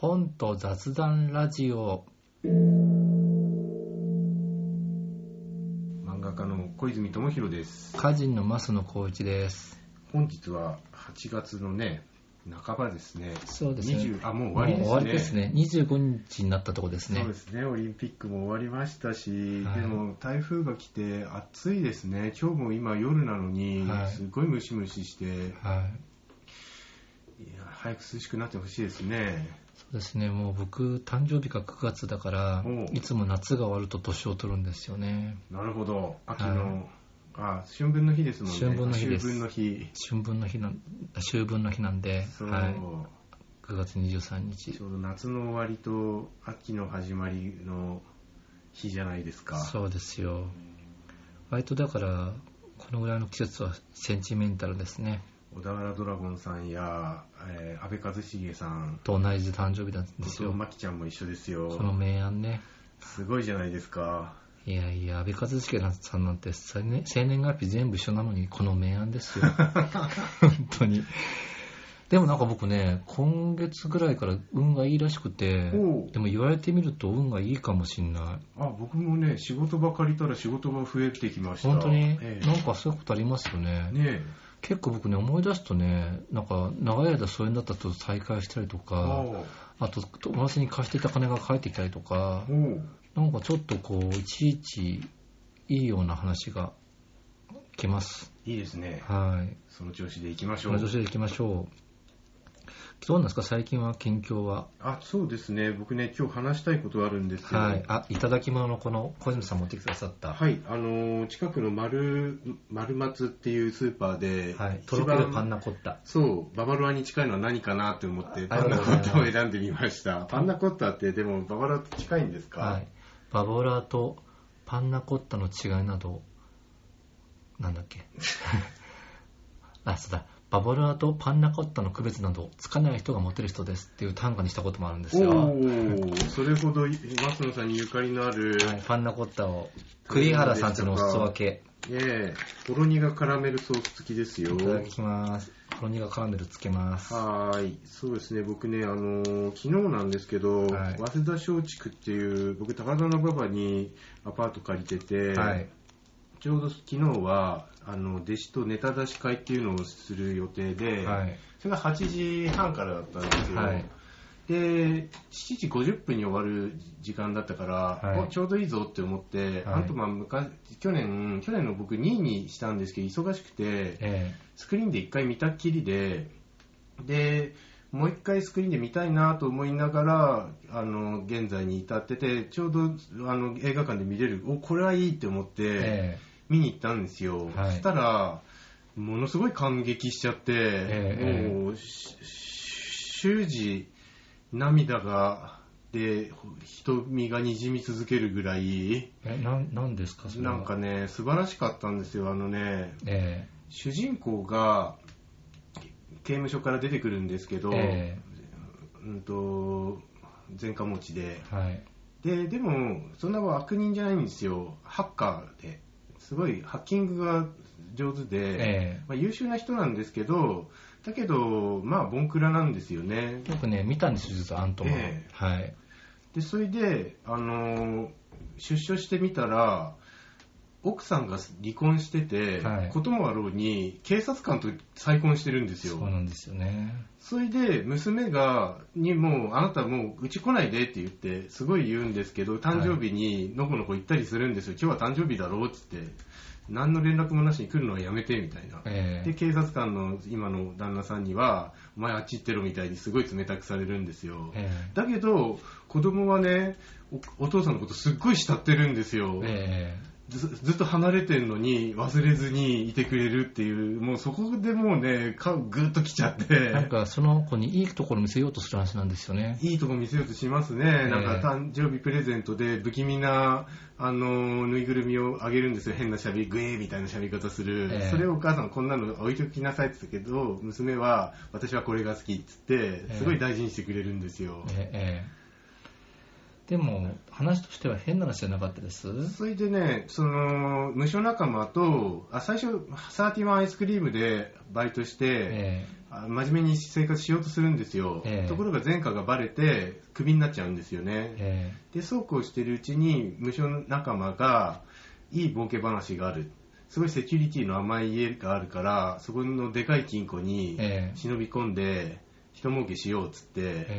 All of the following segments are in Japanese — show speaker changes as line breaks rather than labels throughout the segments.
本と雑談ラジオ。
漫画家の小泉智弘です。
歌人の増野光一です。
本日は8月のね半ばですね。
そうですね。
もう終わりですね。
もう終わりですね。25日になったとこですね。
そうですね。オリンピックも終わりましたし、
はい、
でも台風が来て暑いですね。今日も今夜なのに、はい、すごいムシムシして、
はい、
いや早く涼しくなってほしいですね。
そうですね。もう僕誕生日が9月だからいつも夏が終わると年を取るんですよね。
なるほど。秋の、春分の日ですもんね。
春分の日です。
秋分の日なんで、はい、9月23日。 ちょうど夏の終わりと秋の始まりの日じゃないですか。
そうですよ。割とだからこのぐらいの季節はセンチメンタルですね。
小田原ドラゴンさんや、安倍一茂さん
と同じ誕生日なんですよ。
真紀ちゃんも一緒ですよ。
この明暗ね。
すごいじゃないですか。
いやいや、安倍一茂さんなんて生年月日全部一緒なのにこの明暗ですよ。本当に。でもなんか僕ね、今月ぐらいから運がいいらしくて、でも言われてみると運がいいかもしんない。
僕もね、仕事ばかりたら仕事が増えてきました。
本当に、なんかそういうことありますよね。結構僕ね、思い出すとね、なんか長い間疎遠だったと再会したりとか、あと友達に貸していた金が返ってきたりとか、なんかちょっとこういちいちいいような話が来ます。
いいですね。
はい。
その調子でいきましょう。
その調子でいきましょう。どうなんですか、最近は、近況は。
そうですね。僕ね、今日話したいことがあるんですよ。
はい。いただき物のこの小泉さん持ってきてくださった。
はい。近くの丸松っていうスーパーで、
はい。とろけるパンナコッタ。
そう、ババロアに近いのは何かなって思って、パンナコッタを選んでみました。パンナコッタってでもババロアと近いんですか？
はい。ババロアとパンナコッタの違いなど、なんだっけ。そうだ。ババロアとパンナコッタの区別などつかない人がモテる人ですっていう単価にしたこともあるんですよ。
それほど増野さんにゆかりのある、
はい、パンナコッタを栗原さんちのお裾分け。
ほろ苦カラメルソース付きですよ。
いただきます。ほろ苦カラメルつけます。
はい。そうですね。僕ね、昨日なんですけど、早稲田松竹っていう、僕高田馬場にアパート借りてて、ちょうど昨日は弟子とネタ出し会っていうのをする予定で、それが8時半からだったんですよ。で、7時50分に終わる時間だったから、ちょうどいいぞって思って、去年の僕2位にしたんですけど、忙しくて、スクリーンで1回見たっきりで、もう1回スクリーンで見たいなと思いながら、現在に至ってて、ちょうど映画館で見れる、これはいいって思って、見に行ったんですよ。そしたら、ものすごい感激しちゃって、もう、終始、涙が、で、瞳がにじみ続けるぐらい。
何ですかそれは。
なんかね、素晴らしかったんですよ。主人公が、刑務所から出てくるんですけど、前科持ちで、でもそんな悪人じゃないんですよ。ハッカーですごいハッキングが上手で、優秀な人なんですけど、だけどボンクラなんですよね。
よくね見たんですよ実はアントマン。
でそれで出所してみたら奥さんが離婚してて、こともあろうに警察官と再婚してるんですよ。
そうなんですよね。
それで娘にもうあなたもううち来ないでって言ってすごい言うんですけど、誕生日にのこのこ行ったりするんですよ。今日は誕生日だろうっつって何の連絡もなしに来るのはやめてみたいな。で警察官の今の旦那さんにはお前あっち行ってろみたいにすごい冷たくされるんですよ。だけど子供はね お父さんのことすっごい慕ってるんですよ。ずっと離れてるのに忘れずにいてくれるっていう、もうそこでもうねグッときちゃって、
なんかその子にいいところ見せようとする話なんですよね。
いいところ見せようとしますね。なんか誕生日プレゼントで不気味なぬいぐるみをあげるんですよ。変なしゃべグエーみたいなしゃべり方する、それをお母さんこんなの置いておきなさいって言ったけど、娘は私はこれが好きって言ってすごい大事にしてくれるんですよ。
でも話としては変な話じゃなかったです。
それでね、その無所仲間と最初31アイスクリームでバイトして、真面目に生活しようとするんですよ、ところが前科がバレてクビになっちゃうんですよね、でそうこうしてるうちに無所仲間がいい儲け話がある、すごいセキュリティの甘い家があるからそこのでかい金庫に忍び込んで人儲けしようっつって、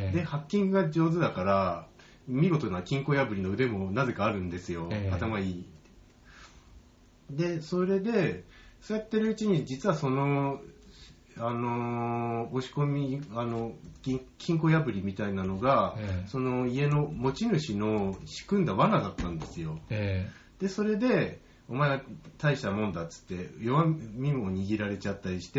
でハッキングが上手だから見事な金庫破りの腕もなぜかあるんですよ、頭いい。でそれでそうやってるうちに実はその押し込み金庫破りみたいなのが、その家の持ち主の仕組んだ罠だったんですよ、でそれでお前は大したもんだっつって弱みも握られちゃったりして、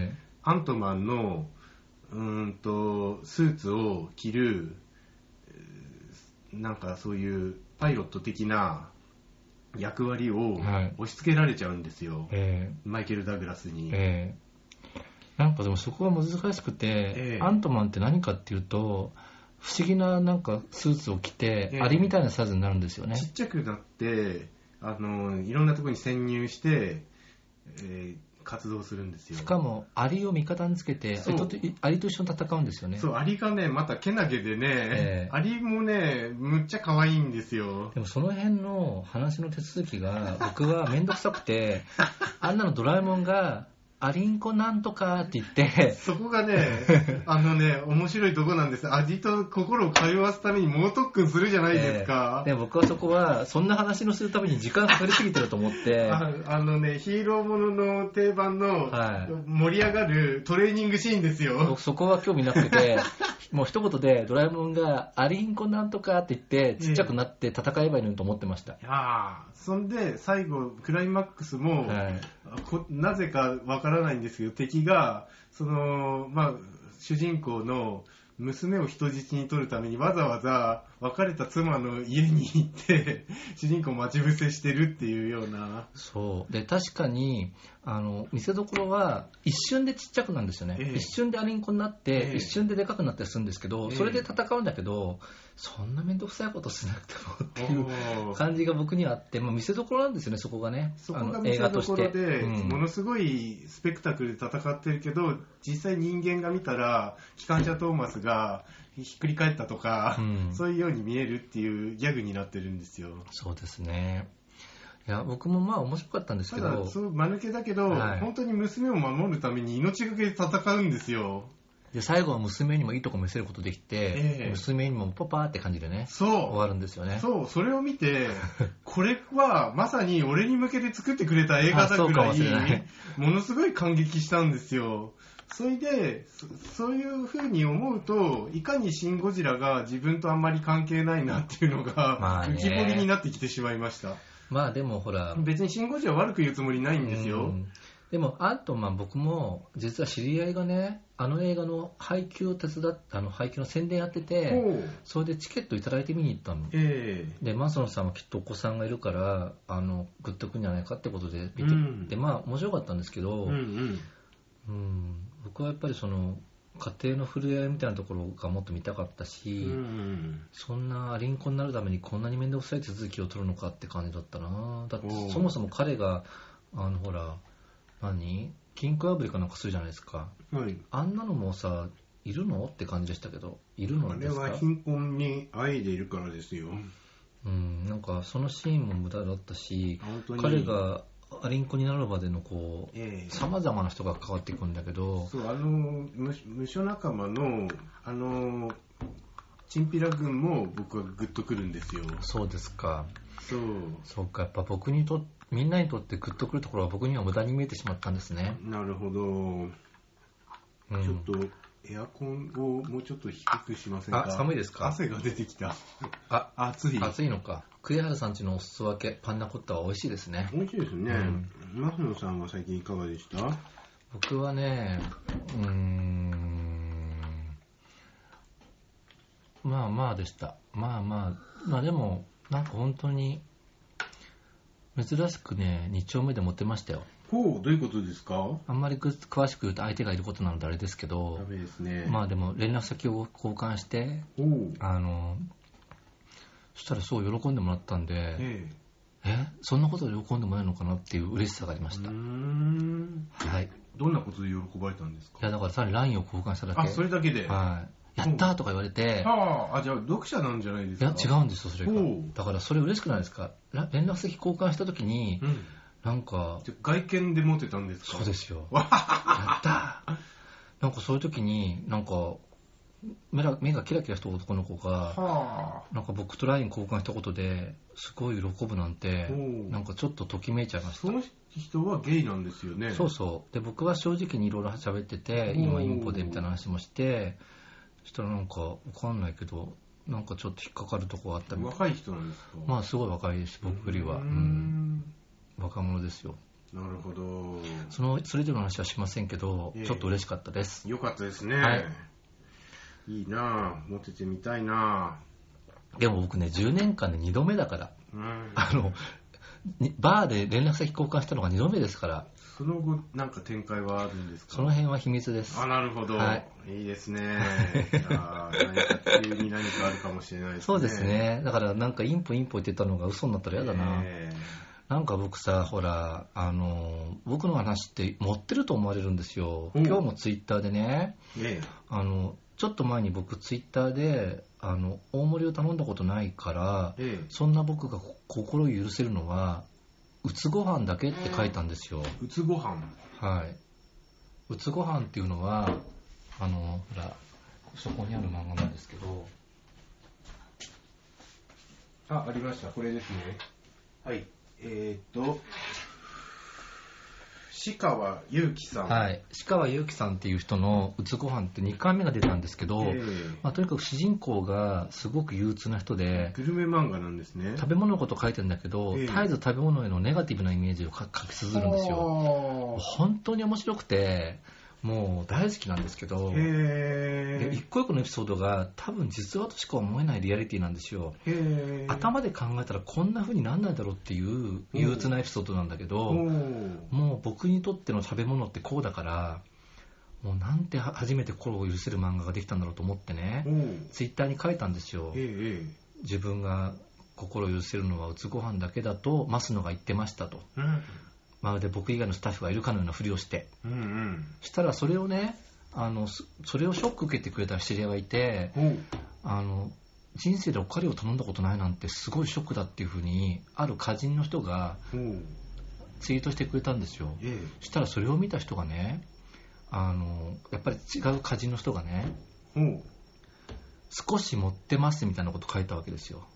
アントマンのスーツを着るなんかそういうパイロット的な役割を押し付けられちゃうんですよ、マイケル・ダグラスに、
なんかでもそこが難しくて、アントマンって何かっていうと不思議ななんかスーツを着て、アリみたいなサイズになるんですよね。
ちっちゃくなっていろんなところに潜入して、活動するんですよ。
しかもアリを味方につけてアリと一緒に戦うんですよね。
そう、アリがねまたけなげでね、アリもねむっちゃ可愛いんですよ。
でもその辺の話の手続きが僕はめんどくさくてあんなのドラえもんがアリンコなんとかって言って
そこがね面白いとこなんです。アリと心を通わすために猛特訓するじゃないですか、
で僕はそこはそんな話のするために時間かかりすぎてると思ってヒ
ーローものの定番の盛り上がるトレーニングシーンですよ、
僕そこは興味なくてもう一言でドラえもんがアリンコなんとかって言ってちっちゃくなって戦えばいいのにと思ってました、
そんで最後クライマックスも、なぜかわからないんですけど敵が主人公の娘を人質に取るためにわざわざ別れた妻の家に行って主人公を待ち伏せしてるっていうような。
そうで確かに見せどころは一瞬でちっちゃくなるんですよね、一瞬でアリンコになって、一瞬ででかくなったりするんですけど、それで戦うんだけどそんな面倒くさいことしなくてもっていう感じが僕にはあって、見せどころなんですよね、そこがね。
そこが見せどころで、ものすごいスペクタクルで戦ってるけど実際人間が見たら機関車トーマスがひっくり返ったとか、そういうように見えるっていうギャグになってるんですよ。
そうですね。いや僕も面白かったんですけど、
ただそう間抜けだけど、本当に娘を守るために命がけで戦うんですよ。
で最後は娘にもいいとこ見せることできて、娘にもパパーって感じでね終わるんですよね。
それを見てこれはまさに俺に向けて作ってくれた映画だぐらいものすごい感激したんですよ。それでそういう風に思うといかにシン・ゴジラが自分とあんまり関係ないなっていうのが浮き彫りになってきてしまいました。
でもほら
別にシン・ゴジラ悪く言うつもりないんですよ。
でもアントマン僕も実は知り合いがね映画の配給を手伝って配給の宣伝やってて、それでチケットいただいて見に行ったの、でマソンさんはきっとお子さんがいるからグッとくんじゃないかってことで見て、で面白かったんですけど、僕はやっぱりその家庭の触れ合いみたいなところがもっと見たかったし、そんなアリンコになるためにこんなに面倒くさい手続きを取るのかって感じだったな。だってそもそも彼がほら金庫破りかなんかするじゃないですか、あんなのもさいるのって感じでしたけど、いるのですか？
あれは貧困にあえいでいるからですよ。
なんかそのシーンも無駄だったし、彼がアリンコになるまでのさまざまな人が関わっていくんだけど、
無所仲間のチンピラ軍も僕はグッとくるんですよ。
そうですか。そうか、やっぱみんなにとってグッとくるところは僕には無駄に見えてしまったんですね。
なるほど、ちょっとエアコンをもうちょっと低くしませんか？
寒いですか？
汗が出てきた。暑い
のか。栗原さんちのお裾分けパンナコッタは美味しいですね。
美味しいですね。マスノさんは最近いかがでした？
僕はねでした。でもなんか本当に珍しくね2丁目でモテましたよ。
どういうことですか？
あんまり詳しく言うと相手がいることなのであれですけど、
ダメですね。
でも連絡先を交換してそしたらすごい喜んでもらったんで、そんなことで喜んでもらえるのかなっていう嬉しさがありました。はい。
どんなことで喜ばれたんですか？
いや、だから単に LINE を交換しただけ。
あ、それだけで。
はい。やったーとか言われて。
あ、じゃあ読者なんじゃないですか？
いや、違うんですよ、それが。だからそれ嬉しくないですか？連絡先交換した時に、なんか。
外見でモテたんですか？
そうですよ。やったー。なんかそういう時に、なんか、目がキラキラした男の子が、なんか僕と LINE 交換したことですごい喜ぶなんて、なんかちょっとときめいちゃいました。
その人はゲイなんですよね。
そうそう。で、僕は正直にいろいろ喋ってて、今インポでみたいな話もして、そしたらなんかわかんないけど、なんかちょっと引っかかるとこがあったみたい。
若い人なんですか？
まあすごい若いです、僕よりは。若者ですよ。
なるほど。
それ以上の話はしませんけど、ちょっと嬉しかったです。
よかったですね。はい。いいなぁ、モテてみたいな
ぁ。でも僕ね、10年間で2度目だから、バーで連絡先交換したのが2度目ですから。
その後、なんか展開はあるんですか？
その辺は秘密です。
あ、なるほど。はい、いいですね。何か急に何かあるかもしれないですね。
そうですね。だからなんかインポ言ってたのが嘘になったら嫌だな。なんか僕さ、ほら、僕の話って持ってると思われるんですよ。今日もツイッターでね、ちょっと前に僕ツイッターで大盛りを頼んだことないから、そんな僕が心を許せるのはうつご飯だけって書いたんですよ。
うつご飯？
はい。うつご飯っていうのはほらそこにある漫画なんですけど、
ありました。これですね。はい。志川祐希さん。
はい。志川祐希さんっていう人のうつご飯って2回目が出たんですけど、とにかく主人公がすごく憂鬱な人で、
グルメ漫画なんですね。
食べ物のこと書いてるんだけど、絶えず食べ物へのネガティブなイメージを書き綴るんですよ。本当に面白くて、もう大好きなんですけど、で一個一個のエピソードが多分実話としか思えないリアリティなんですよ。頭で考えたらこんな風になんないだろうっていう憂鬱なエピソードなんだけど、もう僕にとっての食べ物ってこうだから、もうなんて初めて心を許せる漫画ができたんだろうと思ってね、ツイッターに書いたんですよ。自分が心を許せるのはうつご飯だけだと増野が言ってましたと。まるで僕以外のスタッフがいるかのようなふりをして、したらそれをね、それをショック受けてくれた知り合いがいて、人生でおかわりを頼んだことないなんてすごいショックだっていうふうにある歌人の人がツイートしてくれたんですよ。したらそれを見た人がね、やっぱり違う歌人の人がね、少し持ってますみたいなこと書いたわけですよ。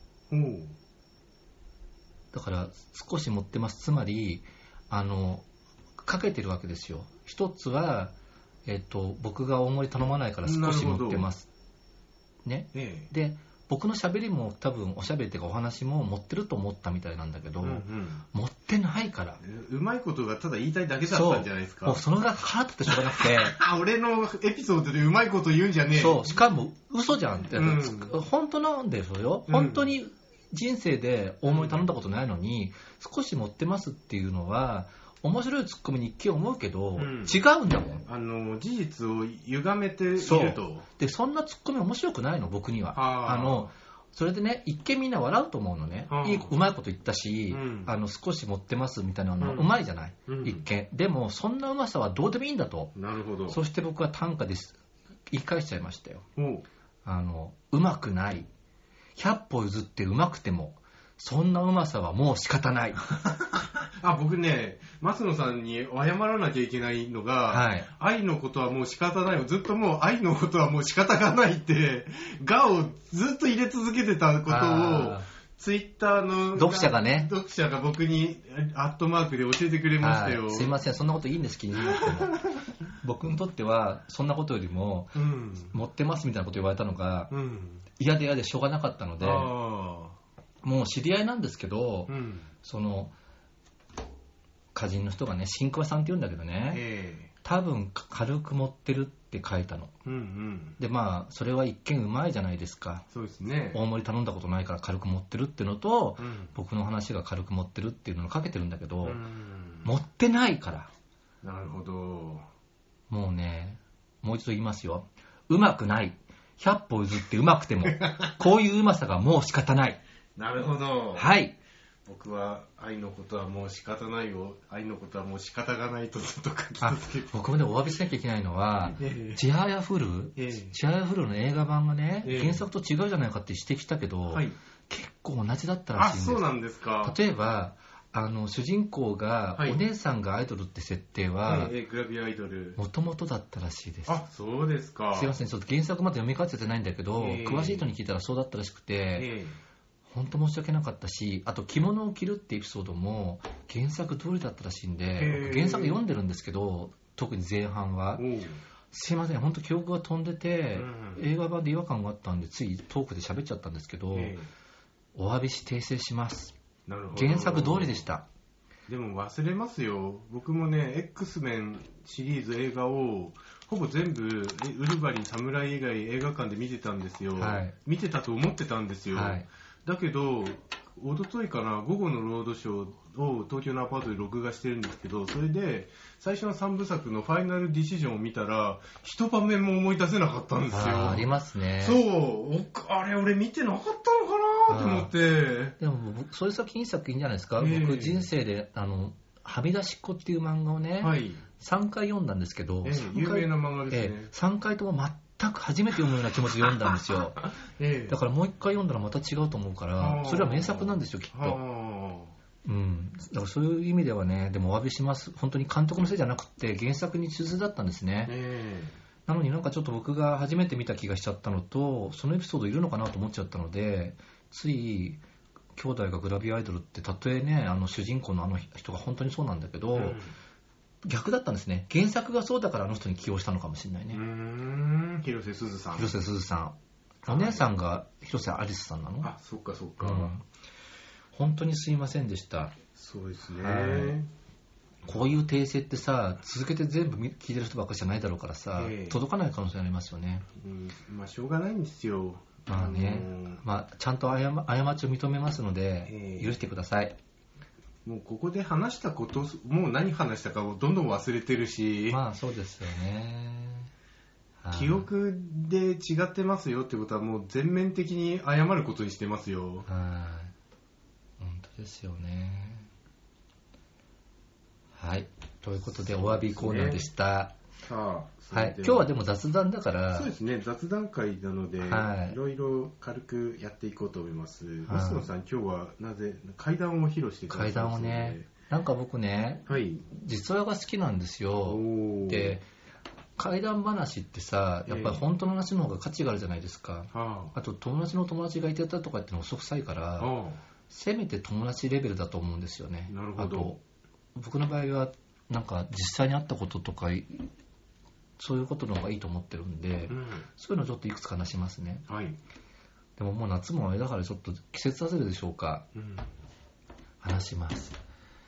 だから少し持ってます、つまりかけてるわけですよ。一つは、僕が大盛り頼まないから少し持ってますね。で僕の喋りも多分おしゃべりっていうかお話も持ってると思ったみたいなんだけど、持ってないから、
うまいことがただ言いたいだけだったんじゃないですか。
もうそのぐらい腹立ってしょうがなくて
俺のエピソードでうまいこと言うんじゃねえ。
そう、しかも嘘じゃんって、本当なんですよ。本当に人生で大盛り頼んだことないのに、少し持ってますっていうのは面白いツッコミに一見思うけど、違うんだも
ん。事実を歪めていると。
で、そんなツッコミ面白くないの、僕には。それでね、一見みんな笑うと思うのね。うまいこと言ったし、少し持ってますみたいなのはうまいじゃない、一見。でもそんなうまさはどうでもいいんだと。
なるほど。
そして僕は短歌です。言い返しちゃいましたよ。うまくない。100歩譲ってうまくてもそんなうまさはもう仕方ない
僕ね、増野さんに謝らなきゃいけないのが、愛のことはもう仕方ないをずっともう愛のことはもう仕方がないってがをずっと入れ続けてたことをツイッターの
読者
が僕にアットマークで教えてくれましたよ。
すいません、そんなこといいんです、気にしなくても僕にとってはそんなことよりも、持ってますみたいなこと言われたのが、嫌で嫌でしょうがなかったので、もう知り合いなんですけど、その歌人の人がね、新桑さんって言うんだけどね、多分軽く持ってるって書いたの、でまあそれは一見うまいじゃないですか。
そうですね。
大盛り頼んだことないから軽く持ってるっていうのと、僕の話が軽く持ってるっていうのをかけてるんだけど、持ってないから。
なるほど。
もうね、もう一度言いますよ。うまくない。100歩譲ってうまくてもこういううまさがもう仕方ない。
なるほど。
はい。
僕は愛のことはもう仕方ないよ、愛のことはもう仕方がないとずっと書き続けて。
僕もね、お詫びしなきゃいけないのは、ちはやふるの映画版がね、原作と違うじゃないかって指摘したけど、はい、結構同じだったらしいんです。
そうなんですか。
例えば、主人公が、お姉さんがアイドルって設定は、
グラビアアイドル。
もともとだったらしいです。
あ、そうですか。
すいません、ちょっと原作まで読み返せてないんだけど、詳しい人に聞いたらそうだったらしくて、本当申し訳なかったし、あと着物を着るってエピソードも原作通りだったらしいんで、僕原作読んでるんですけど、特に前半は。すいません、本当記憶が飛んでて、映画版で違和感があったんで、ついトークで喋っちゃったんですけど、お詫びし訂正します。
なるほど。
原作通りでした。
でも忘れますよ。僕もね、X メンシリーズ映画をほぼ全部ウルヴァリン、侍以外映画館で見てたんですよ。はい、見てたと思ってたんですよ。はい、だけど、おとといかな、午後のロードショーを東京のアパートで録画してるんですけど、それで最初の3部作のファイナルディシジョンを見たら、一場面も思い出せなかったんですよ。
ありますね。
そう、あれ俺見てなかったのかなと思って。
でもそういう作品いい作品じゃないですか。僕人生ではみ出しっこっていう漫画をね、はい、3回読んだんですけど、
有名な漫画ですね。
3回とも全く初めて読むような気持ちで読んだんですよ。だからもう一回読んだらまた違うと思うから、それは名作なんですよ、きっと。うん。だからそういう意味ではね、でもお詫びします。本当に監督のせいじゃなくて、原作に忠実だったんですね。なのになんかちょっと僕が初めて見た気がしちゃったのと、そのエピソードいるのかなと思っちゃったので、つい、兄弟がグラビアアイドルって、たとえね、主人公の人が本当にそうなんだけど、逆だったんですね。原作がそうだから人に起用したのかもしれないね。
広瀬すずさん。
広瀬すずさん。お姉さんが広瀬アリスさんなの？
あ、そっかそっか。
本当にすいませんでした。
そうですね。
こういう訂正ってさ、続けて全部聞いてる人ばっかりじゃないだろうからさ、届かない可能性ありますよね。
まあしょうがないんですよ。
まあね、まあちゃんと過ちを認めますので、許してください。
もうここで話したこと、もう何話したかをどんどん忘れてるし、
まあそうですよね。
記憶で違ってますよってことはもう全面的に謝ることにしてますよ。
本当ですよね。はい、ということでお詫びコーナーでした。
さあ、
はい、今日はでも雑談だから。
そうですね、雑談会なので、いろいろ軽くやっていこうと思います。星野さん、今日はなぜ怪談を披露してくださいますので。怪談をね、なんか僕ね、実話が好きなんですよ。で、怪談話ってさ、やっぱり本当の話の方が価値があるじゃないですか。あと友達の友達がいてたとかってのも嘘くさいから、せめて友達レベルだと思うんですよね。 なるほど。
あと僕の場合はなんか実際にあったこととかそういうことの方がいいと思ってるんで、そういうのをちょっといくつか話しますね。でももう夏もあれだからちょっと季節外れでしょうか。話します。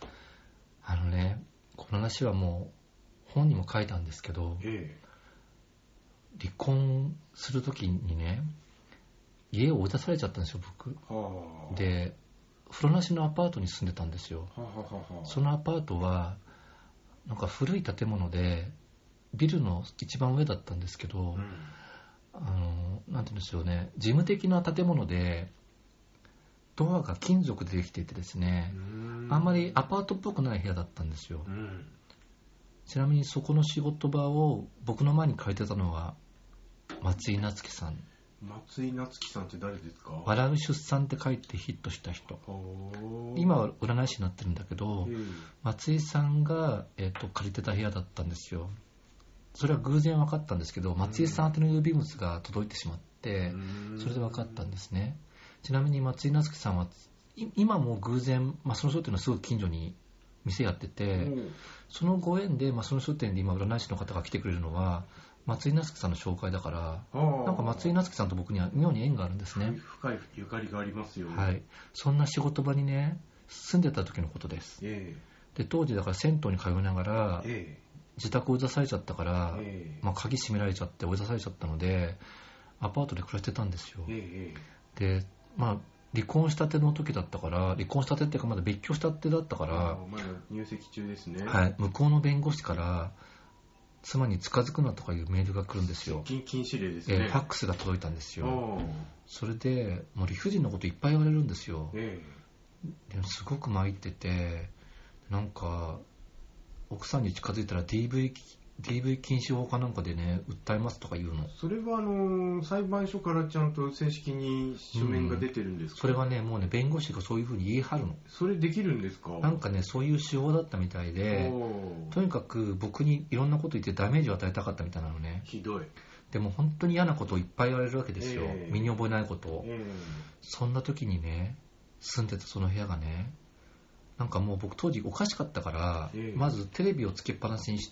この話はもう本にも書いたんですけど、離婚するときにね、家を追い出されちゃったんですよ、僕。で、風呂なしのアパートに住んでたんですよ。そのアパートはなんか古い建物でビルの一番上だったんですけど、なんていうんですよね、事務的な建物でドアが金属でできていてですね、あんまりアパートっぽくない部屋だったんですよ。ちなみにそこの仕事場を僕の前に借りてたのは松井夏樹さん。
松井夏樹さんって誰ですか？
笑う出産って書いてヒットした人。今は占い師になってるんだけど、松井さんが、借りてた部屋だったんですよ。それは偶然分かったんですけど、松井さん宛ての郵便物が届いてしまって、それで分かったんですね。ちなみに松井夏樹さんは今も偶然、その書店のすぐ近所に店やってて、そのご縁で、その書店で今占い師の方が来てくれるのは松井夏樹さんの紹介だから、なんか松井夏樹さんと僕には妙に縁があるんですね。
深いゆかりがありますよね。
はい。そんな仕事場にね、住んでた時のことです。で、当時だから銭湯に通いながら、自宅を追い出されちゃったから、鍵閉められちゃって追い出されちゃったので、アパートで暮らしてたんですよ。で、離婚したての時だったから、離婚したてっていうかまだ別居したてだったから、
まだ入籍中ですね。
はい。向こうの弁護士から、 妻に近づくなとかいうメールが来るんですよ。
禁止令ですね。
ファックスが届いたんですよ。それでもう理不尽なこといっぱい言われるんですよ。ですごく参ってて、なんか奥さんに近づいたら DV 禁止法かなんかでね訴えますとか言うの。
それは裁判所からちゃんと正式に書面が出てるんですか？
それはねもうね弁護士がそういうふうに言い張るの。
それできるんですか？
なんかねそういう手法だったみたいで、とにかく僕にいろんなこと言ってダメージを与えたかったみたいなのね。
ひどい。
でも本当に嫌なことをいっぱい言われるわけですよ、身に覚えないことを、そんな時にね住んでたその部屋がね、なんかもう僕当時おかしかったから、まずテレビをつけっぱなしにして、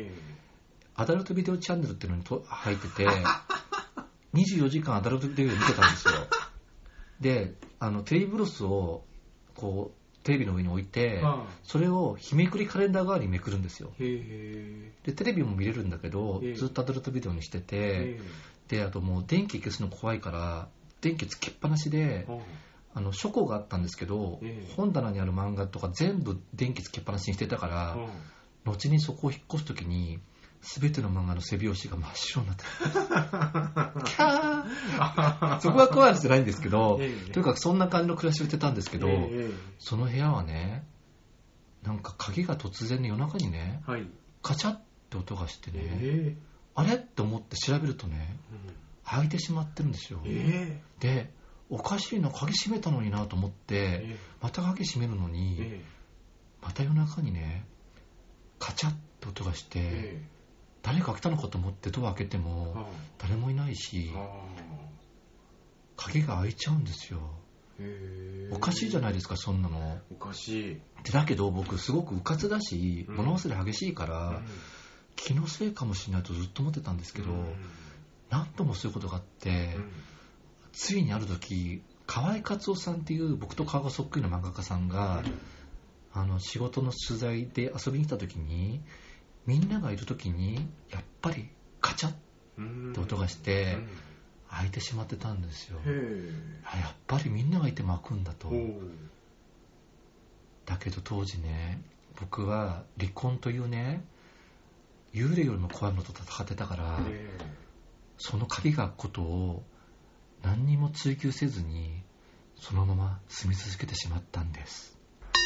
アダルトビデオチャンネルっていうのに入ってて24時間アダルトビデオを見てたんですよ。でテレビブロスをこうテレビの上に置いて、それを日めくりカレンダー代わりにめくるんですよ。でテレビも見れるんだけど、ずっとアダルトビデオにしてて、であともう電気消すの怖いから電気つけっぱなしで、書庫があったんですけど、本棚にある漫画とか全部電気つけっぱなしにしてたから、後にそこを引っ越す時に全ての漫画の背表紙が真っ白になってたキャーそこが怖い話じゃないんですけど、とにかくそんな感じの暮らしをしてたんですけど、その部屋はねなんか鍵が突然の夜中にね、カチャッって音がしてね、あれって思って調べるとね、開いてしまってるんですよ。でおかしいな、鍵閉めたのになと思って、また鍵閉めるのに、また夜中にねカチャッって音がして、誰か来たのかと思ってドア開けても誰もいないし、鍵が開いちゃうんですよ。おかしいじゃないですかそんなの。
おかしい。
だけど僕すごく迂闊だし、物忘れ激しいから、気のせいかもしれないとずっと思ってたんですけど、何度もそういうことがあって、ついにある時河合克夫さんっていう僕と顔がそっくりな漫画家さんが、仕事の取材で遊びに来た時に、みんながいる時にやっぱりカチャッって音がして開いてしまってたんですよ。やっぱりみんながいても開くんだと。だけど当時ね僕は離婚というね幽霊よりも怖いのと戦ってたから、その鍵が開くことを何にも追求せずにそのまま住み続けてしまったんです。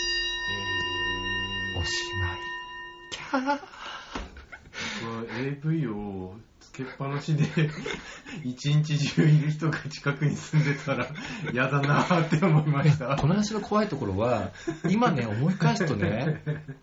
おしまい。キャー。
AV をつけっぱなしで一日中いる人が近くに住んでたら嫌だなって思いました。
この話の怖いところは今ね思い返すとね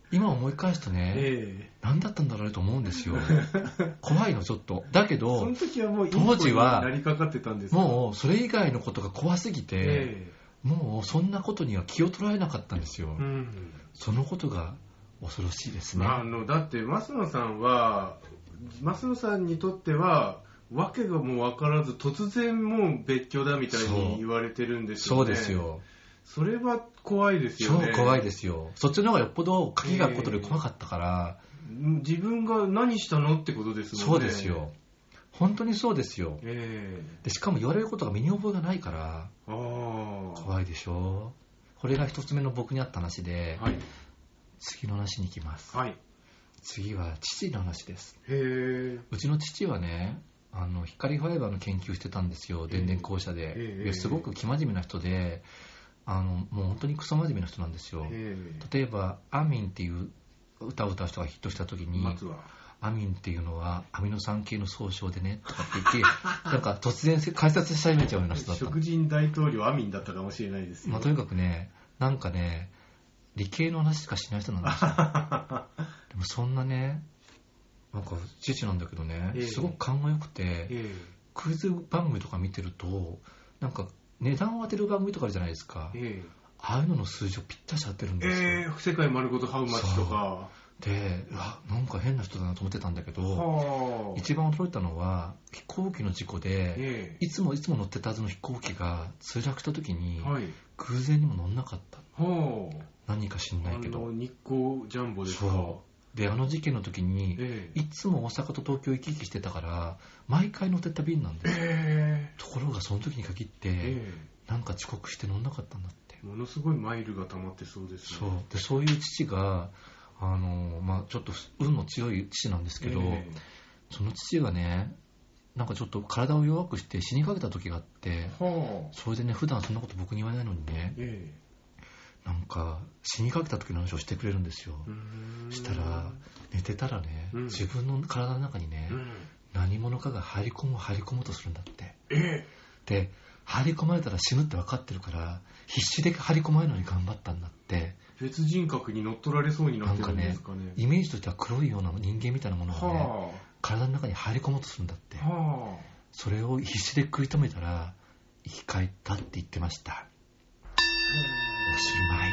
何だったんだろうと思うんですよ。怖いのちょっと。だけど
その時はもう
当時は
なりかかってたんですか？
もうそれ以外のことが怖すぎて、もうそんなことには気を取られなかったんですよ。そのことが恐ろしいですね。
だって増野さんにとっては訳がもう分からず突然もう別居だみたいに言われてるんですよね。
そうですよ。
それは怖いですよね。
超怖いですよ。そっちの方がよっぽど鍵が開くことで怖かったから、
自分が何したのってことですもんね。
そうですよ。本当にそうですよ。でしかも言われることが身に覚えがないから怖いでしょ。これが一つ目の僕にあった話で、次の話に行きます。次は父の話です。うちの父はね光ファイバーの研究してたんですよ、電電公社で。すごく生真面目な人で、もう本当にクソ真面目な人なんですよ。例えばアミンっていう歌を歌う人がヒットした時に、アミンっていうのはアミノ酸系の総称でねとかって言ってなんか突然解説し始めちゃうような人だった。
食人大統領アミンだったかもしれないですよ。
とにかくねなんかね理系の話しかしない人なんですよ。でもそんなねなんか父なんだけどね、すごく勘が良くて、クイズ番組とか見てるとなんか値段を当てる番組とかあるじゃないですか、ああいうのの数字をぴったし当てるんですよ。
世界丸ごとハウマッチとか
で、なんか変な人だなと思ってたんだけど、一番驚いたのは飛行機の事故で、いつも乗ってたはずの飛行機が墜落した時に、偶然にも乗んなかった。何か知んないけど
日光ジャンボですか。
で事件の時に、いつも大阪と東京行き来してたから毎回乗ってた便なんです、ところがその時に限って、なんか遅刻して乗んなかったんだって。
ものすごいマイルが溜まってそうですね。
そういう父がちょっと運の強い父なんですけど、その父がね、なんかちょっと体を弱くして死にかけた時があって、それでね、普段そんなこと僕に言わないのにね、なんか死にかけた時の話をしてくれるんですよ。したら寝てたらね、自分の体の中にね、何者かが入り込もうとするんだって。で、入り込まれたら死ぬって分かってるから必死で入り込まれるのに頑張ったんだって。
別人格に乗っ取られそうになってるんですかね。
イメージとしては黒いような人間みたいなものがね、体の中に入り込もうとするんだって。それを必死で食い止めたら生き返ったって言ってました。おしまい。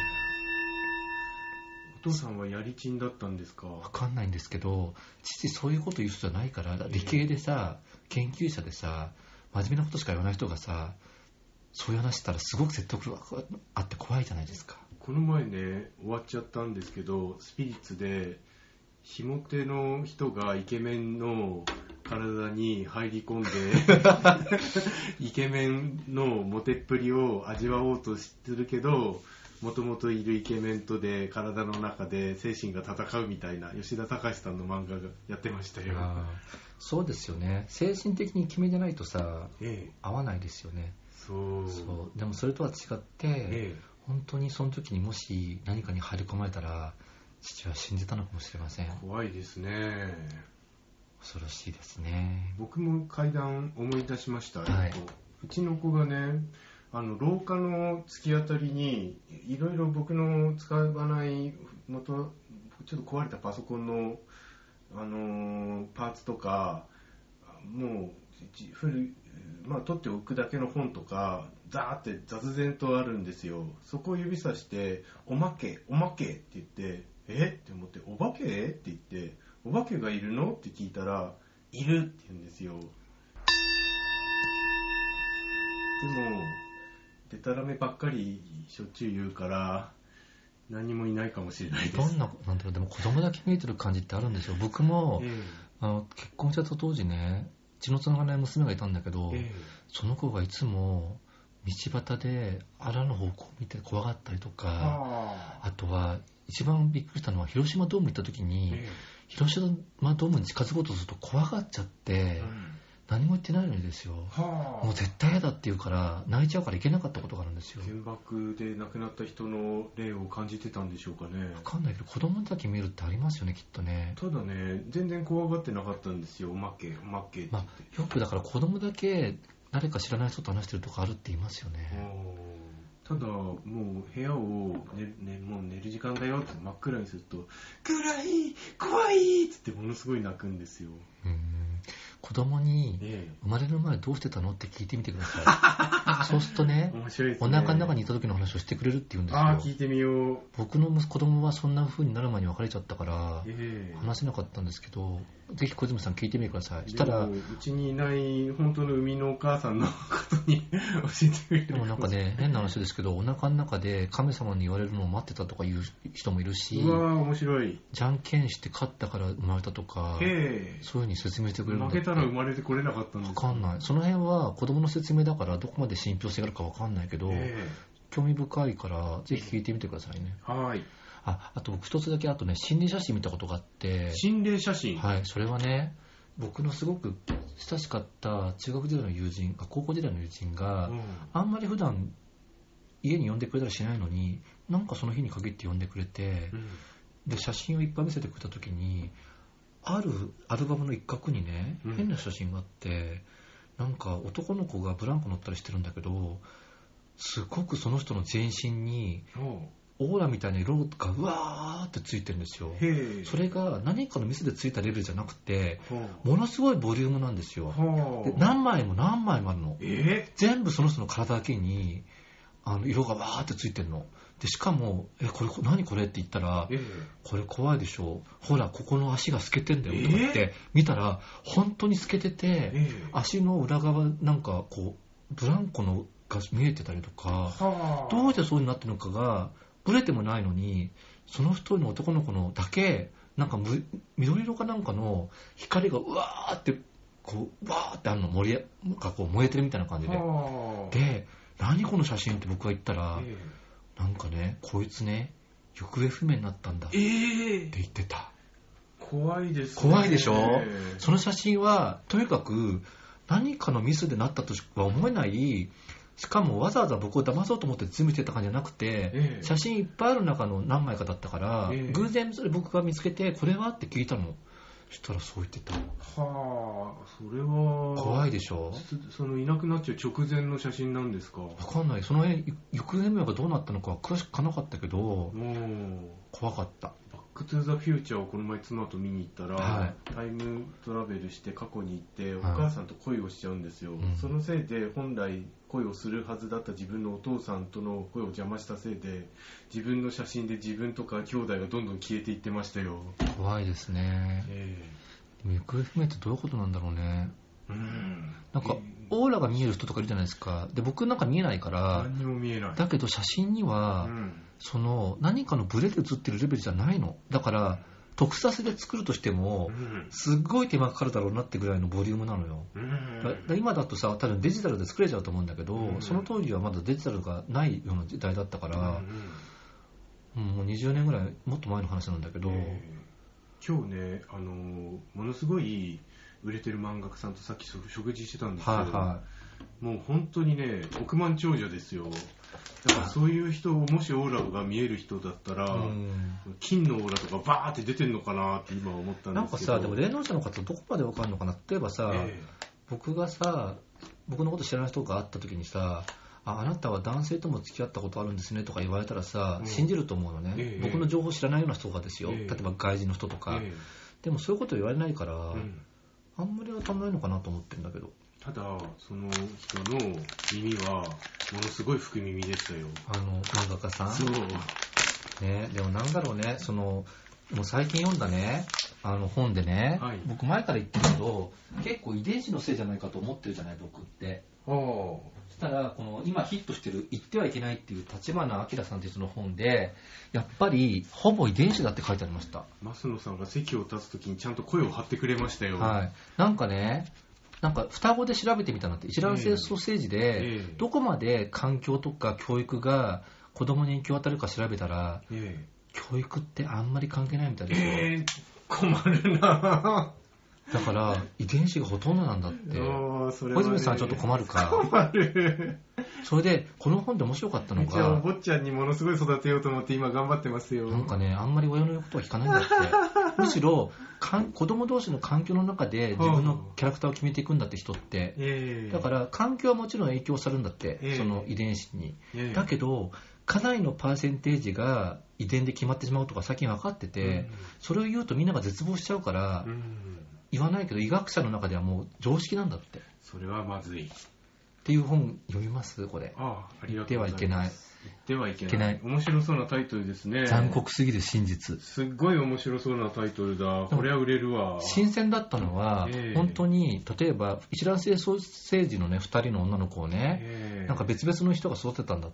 お父さんはやりちんだったんですか？
わかんないんですけど、父そういうこと言う人じゃないから、理系でさ、研究者でさ、真面目なことしか言わない人がさ、そういう話したらすごく説得力があって怖いじゃないですか。
この前ね、終わっちゃったんですけど、スピリッツでひも手の人がイケメンの体に入り込んでイケメンのモテっぷりを味わおうとしてるけど、もともといるイケメンとで体の中で精神が戦うみたいな吉田隆さんの漫画がやってましたよ。
そうですよね。精神的にイケメンじゃないとさ、合わないですよね。
そう
でもそれとは違って、本当にその時にもし何かに入り込まれたら父は死んでたのかもしれません。
怖いですね。
恐ろしいですね。
僕も怪談思い出しました。うちの子がね、廊下の突き当たりにいろいろ僕の使わないちょっと壊れたパソコンの、パーツとかもう取っておくだけの本とかザーって雑然とあるんですよ。そこを指さしておまけって言って、って思って、お化けって言って、お化けがいるのって聞いたら、いるって言うんですよ。でもデタラメばっかりしょっちゅう言うから何もいないかもしれないです。
なんだろう、でも子供だけ見えてる感じってあるんですよ。僕も、結婚した当時ね、血のつながらない娘がいたんだけど、その子がいつも道端であらぬ方向を見て怖がったりとか、あとは一番びっくりしたのは広島ドーム行った時に、広島ドームに近づこうとすると怖がっちゃって、何も言ってないのにですよ、もう絶対嫌だって言うから泣いちゃうから行けなかったことがあるんですよ。
原爆で亡くなった人の霊を感じてたんでしょうかね。
分かんないけど子供だけ見えるってありますよね、きっとね。
ただね、全然怖がってなかったんですよ。おまけって言って、
よくだから子供だけ誰か知らない人と話してるとこあるって言いますよね。
ただもう部屋を、もう寝る時間だよって真っ暗にすると、暗い怖いっつってものすごい泣くんですよ。
子供に生まれる前どうしてたのって聞いてみてください。そうするとね、
面白いですね、
お腹の中にいた時の話をしてくれるって言うんですよ。
聞いてみよう。
僕の子供はそんな風になる前に別れちゃったから、話せなかったんですけど、ぜひ小泉さん聞いてみてください。したら
うちにいない本当の生みのお母さんのことに教えてくれる。
でもなんかね、変な話ですけど、お腹の中で神様に言われるのを待ってたとかいう人もいるし、
面白い。
じゃんけんして勝ったから生まれたとか、そういう風に説明してくれるんだって。
負けたら生まれてこれなかったんですか？
分かんない。その辺は子供の説明だからどこまで信憑性があるか分かんないけど、興味深いからぜひ聞いてみてくださいね。あと僕一つだけ、あとね、心霊写真見たことがあって。
心霊写真？
はい、それはね、僕のすごく親しかった中学時代の友人、高校時代の友人が、あんまり普段家に呼んでくれたりしないのに、なんかその日に限って呼んでくれて、で写真をいっぱい見せてくれた時に、あるアルバムの一角にね、変な写真があって、なんか男の子がブランコ乗ったりしてるんだけど、すごくその人の全身にオーラみたいな色がうわーってついてるんですよ。それが何かのミスでついたレベルじゃなくて、ものすごいボリュームなんですよ。で何枚も何枚もあるの。全部その人の体だけに色がわーってついてるの。でしかもこれ何これって言ったら、これ怖いでしょ、ほらここの足が透けてんだよとか言って見たら本当に透けてて、足の裏側なんかこうブランコのが見えてたりとか、どうしてそうになってるのかがブレてもないのに、その一人の男の子のだけなんか緑色かなんかの光がうわーってこうわーってあるの、がこう燃えてるみたいな感じで、で何この写真って僕が言ったら、なんかね、こいつね行方不明になったんだって言ってた。
怖いですね。
怖いでしょ。その写真はとにかく何かのミスでなったとしか思えない。しかもわざわざ僕を騙そうと思ってズームしてた感じじゃなくて、写真いっぱいある中の何枚かだったから、偶然それ僕が見つけてこれはって聞いたの。そしたらそう言ってた。
はあ、それは
怖いでしょ。
そのいなくなっちゃう直前の写真なんですか。
わかんない。その辺行方不明がどうなったのかは詳しく書かなかったけど、怖かった。
バックトゥーザフューチャーをこの前妻と見に行ったら、タイムトラベルして過去に行ってお母さんと恋をしちゃうんですよ、そのせいで本来恋をするはずだった自分のお父さんとの恋を邪魔したせいで、自分の写真で自分とか兄弟がどんどん消えていってましたよ。
怖いですね。行方不明ってどういうことなんだろうね。なんかオーラが見える人とかいるじゃないですか。で僕なんか見えないから。
何にも見えない。
だけど写真には、その何かのブレで写ってるレベルじゃないの。だから特撮で作るとしても、すっごい手間かかるだろうなってぐらいのボリュームなのよ。今だとさ、多分デジタルで作れちゃうと思うんだけど、その当時はまだデジタルがないような時代だったから、もう20年ぐらいもっと前の話なんだけど、
今日ね、ものすごい売れてる漫画家さんとさっき食事してたんですけど、もう本当にね、億万長者ですよ。だからそういう人、もしオーラが見える人だったら、金のオーラとかバーって出てるのかなって今思ったんですけど。
なんかさ、でも霊能者の方どこまでわかるのかな。例えばさ、僕がさ、僕のこと知らない人が会った時にさ、あなたは男性とも付き合ったことあるんですねとか言われたらさ、信じると思うのね、僕の情報知らないような人がですよ、例えば外人の人とか、でもそういうこと言われないから、あんまり当たんないのかなと思ってるんだけど。
ただその人の耳はものすごい福耳でしたよ。
漫画家さん。
そう
ね。でもなんだろうね、もう最近読んだね、本でね、僕前から言ってるけど、結構遺伝子のせいじゃないかと思ってるじゃない、僕って。そしたらこの今ヒットしてる言ってはいけないっていう立花明さんっていう人の本で、やっぱりほぼ遺伝子だって書いてありました。
増野さんが席を立つときにちゃんと声を張ってくれましたよ。
なんかね、なんか双子で調べてみたなって、一卵性ソーセージでどこまで環境とか教育が子供に影響を与えるか調べたら、教育ってあんまり関係ないみたいですよ。
困るな。
だから遺伝子がほとんどなんだって。小泉さんちょっと困るか。
困る。
それでこの本で面白かったのが、
坊ちゃんにものすごい育てようと思って今頑張ってますよ。
なんかね、あんまり親の言うことは聞かないんだって。むしろ子供同士の環境の中で自分のキャラクターを決めていくんだって人って。だから環境はもちろん影響されるんだって、その遺伝子に。だけどかなりのパーセンテージが遺伝で決まってしまうとか最近分かってて、それを言うとみんなが絶望しちゃうから、言わないけど医学者の中ではもう常識なんだって。
それはまずい
っていう本読みます？これ。
ありがとうございます。
言ってはいけない。
言ってはいけない。面白そうなタイトルですね。
残酷すぎる真実。
すっごい面白そうなタイトルだ。これは売れるわ。
新鮮だったのは、本当に例えば一卵性ソーセージのね、2人の女の子をね、なんか別々の人が育てたんだって。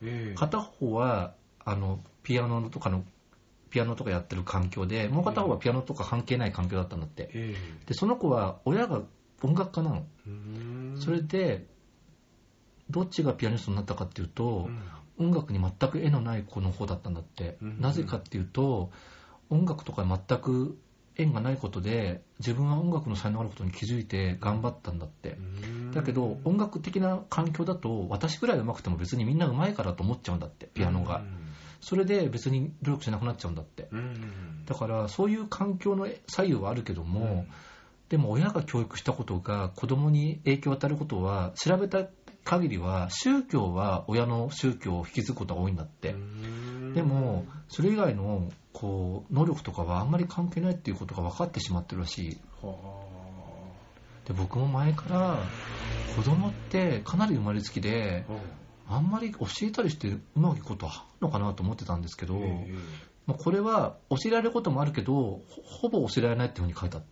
片方はピアノとかやってる環境で、もう片方はピアノとか関係ない環境だったんだって。でその子は親が音楽家なの。それでどっちがピアニストになったかっていうと、音楽に全く絵のない子の方だったんだって。なぜかっていうと、音楽とか全く縁がないことで自分は音楽の才能あることに気づいて頑張ったんだって。だけど音楽的な環境だと私ぐらい上手くても別にみんな上手いからと思っちゃうんだって、ピアノが。それで別に努力しなくなっちゃうんだって。だからそういう環境の左右はあるけども、でも親が教育したことが子供に影響を与えることは、調べた限りは宗教は親の宗教を引き継ぐことが多いんだって。でもそれ以外の能力とかはあんまり関係ないっていうことが分かってしまってるらしい。で僕も前から子供ってかなり生まれつきで、あんまり教えたりしてうまくいくことあるのかなと思ってたんですけど、これは教えられることもあるけどほぼ教えられないっていうふうに書いてあった。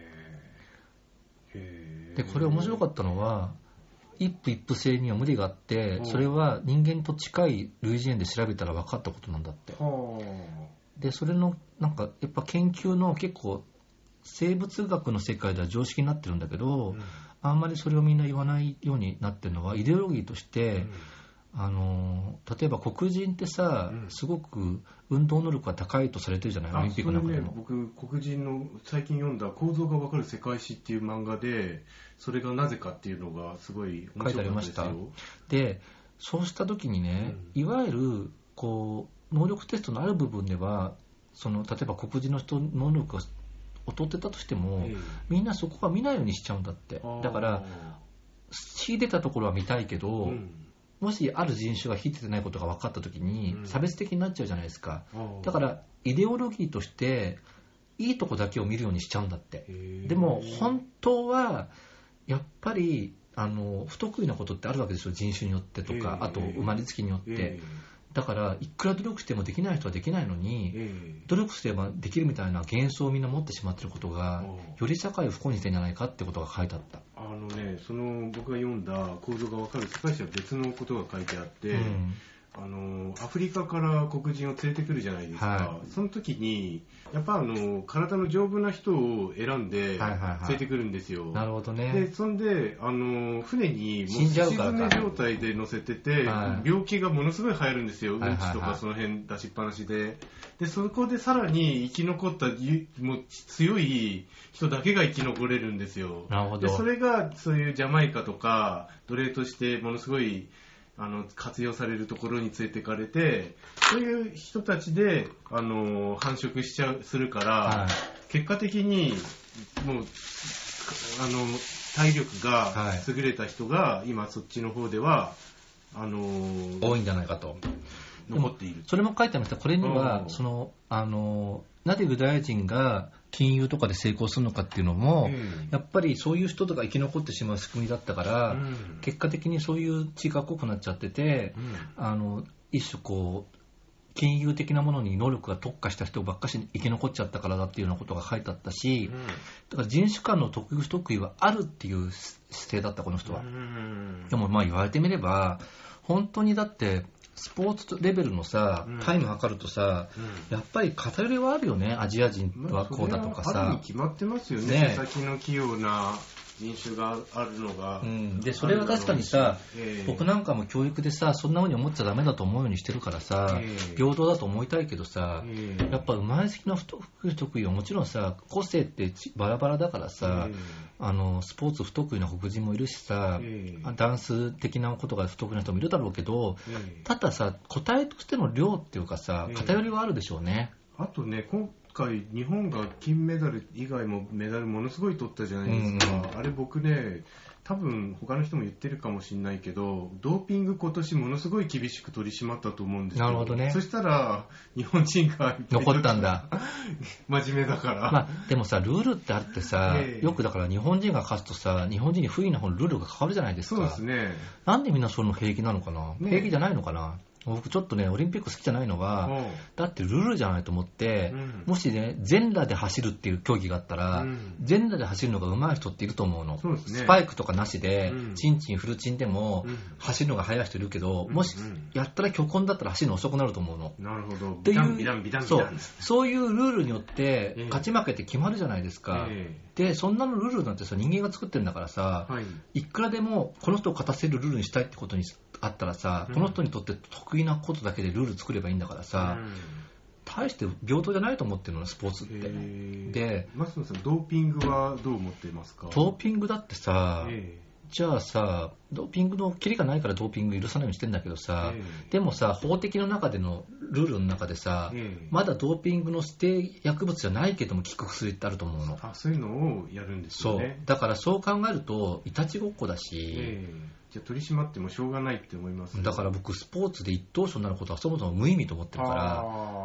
でこれ面白かったのは、一夫一夫制には無理があって、それは人間と近い類人猿で調べたら分かったことなんだって。でそれのなんかやっぱ研究の結構生物学の世界では常識になってるんだけど、あんまりそれをみんな言わないようになってるのは、イデオロギーとして例えば黒人ってさ、すごく運動能力が高いとされてるじゃない、オリンピックの中でも。
僕黒人の最近読んだ構造がわかる世界史っていう漫画で、それがなぜかっていうのがすごい面白かったですよ。書いてありました。
で、そうした時にね、いわゆるこう能力テストのある部分では、例えば黒人の人の能力が劣ってたとしても、みんなそこは見ないようにしちゃうんだって。だから秀でたところは見たいけど、もしある人種が秀でてないことが分かった時に差別的になっちゃうじゃないですか。だからイデオロギーとしていいとこだけを見るようにしちゃうんだって。でも本当はやっぱり不得意なことってあるわけですよ、人種によってとか、あと生まれつきによって。だからいくら努力してもできない人はできないのに、努力すればできるみたいな幻想をみんな持ってしまっていることがより社会を不幸にしてんじゃないかってことが書いてあった。
僕が読んだ構造が分かる世界史は別のことが書いてあって、アフリカから黒人を連れてくるじゃないですか、その時にやっぱ体の丈夫な人を選んで連れてくるんですよ。
なるほどね。
でそんで船にもうすし詰め状態で乗せてて、病気がものすごい流行るんですよ、うんちとかその辺出しっぱなしで。でそこでさらに生き残ったもう強い人だけが生き残れるんですよ。
なるほど。
でそれがそういうジャマイカとか奴隷としてものすごい活用されるところに連れてかれて、そういう人たちで繁殖するから、結果的にもう体力が優れた人が今そっちの方では
多いんじゃないかと
残っている。
それも書いてありました。これにはなぜユダヤ人が金融とかで成功するのかっていうのも、やっぱりそういう人とか生き残ってしまう仕組みだったから、結果的にそういう血が濃くなっちゃってて、一種こう金融的なものに能力が特化した人ばっかし生き残っちゃったからだっていうようなことが書いてあったし、だから人種間の得意不得意はあるっていう姿勢だった、この人は。でもまあ言われてみれば本当にだってスポーツレベルのさ、タイム測るとさ、やっぱり偏りはあるよね。アジア人はこうだとかさ。
あるに決まってますよね。手先の器用な人種があるのが。
で、それは確かにさ、僕なんかも教育でさ、そんな風に思っちゃダメだと思うようにしてるからさ、平等だと思いたいけどさ、やっぱ生まれつきの不得意はもちろんさ、個性ってバラバラだからさ、スポーツ不得意な黒人もいるしさ、ダンス的なことが不得意な人もいるだろうけど、たださ、個体としての量っていうかさ、偏りはあるでしょうね。
あとね、今回日本が金メダル以外もメダルものすごい取ったじゃないですか。あれ僕ね、多分他の人も言ってるかもしれないけど、ドーピング今年ものすごい厳しく取り締まったと思うんですよ。
なるほどね。
そしたら日本人が
残ったんだ。
真面目だから。
でもさ、ルールってあってさ、よくだから日本人が勝つとさ、日本人に不利な方のルールが変わるじゃないですか。
そうですね。
なんでみんなその平気なのかな、平気じゃないのかな。僕ちょっとね、オリンピック好きじゃないのは、だってルールじゃないと思って、もしね、全裸で走るっていう競技があったら、全裸で走るのが上手い人っていると思うの。スパイクとかなしで、チンチンフルチンでも走るのが速い人いるけど、もしやったら巨根だったら走るの遅くなると思うの。
なるほど。ビタンビタンビタンビタン。
そういうルールによって勝ち負けって決まるじゃないですか。で、そんなのルールなんてさ、人間が作ってるんだからさ、いくらでもこの人を勝たせるルールにしたいってことにあったらさ、この人にとって得意なことだけでルール作ればいいんだからさ、大して平等じゃないと思ってるの、スポーツって。で、
増野さん、ドーピングはどう思っていますか？
ドーピングだってさ、じゃあさ、ドーピングのキリがないからドーピング許さないようにしてんだけどさ、でもさ、法的の中でのルールの中でさ、まだドーピングの指定薬物じゃないけども効く薬ってあると思うの。
そういうのをやるんですよね。
そう。だからそう考えるといたちごっこだし、
じゃあ取り締まってもしょうがないって思います、ね。
だから僕スポーツで一等賞になることはそもそも無意味と思ってるから、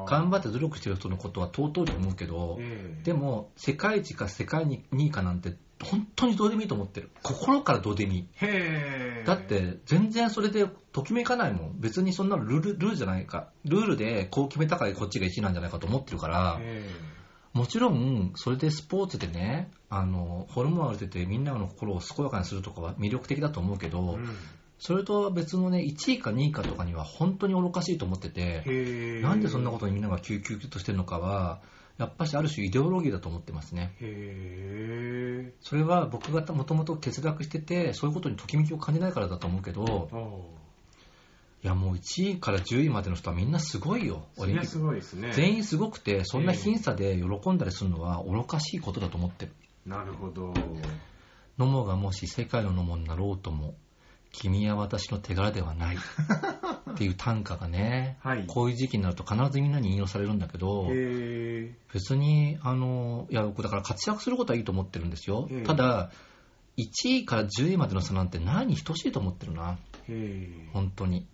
頑張って努力してる人のことは尊いと思うけど、でも世界一か世界2位かなんて本当にどうでもいいと思ってる。心からどうでもいい。だって全然それでときめかないもん。別にそんなのルールじゃないか。ルールでこう決めたからこっちが1位なんじゃないかと思ってるから、もちろんそれでスポーツでね、ホルモンが出てみんなの心を健やかにするとかは魅力的だと思うけど、それとは別のね、1位か2位かとかには本当に愚かしいと思ってて、なんでそんなことにみんながキュキュキュッとしてるのかはやっぱしある種イデオロギーだと思ってますね。それは僕がもともと哲学しててそういうことにときめきを感じないからだと思うけど、 いやもう1位から10位までの人はみんなすごいよ。
それはすごいですね。
全員すごくて、そんな僅差で喜んだりするのは愚かしいことだと思ってる。
なるほど。
野茂がもし世界の野茂になろうとも、君は私の手柄ではないっていう短歌がね、はい、こういう時期になると必ずみんなに引用されるんだけど、別にいや僕だから活躍することはいいと思ってるんですよ。ただ1位から10位までの差なんて何に等しいと思ってるな。本当に。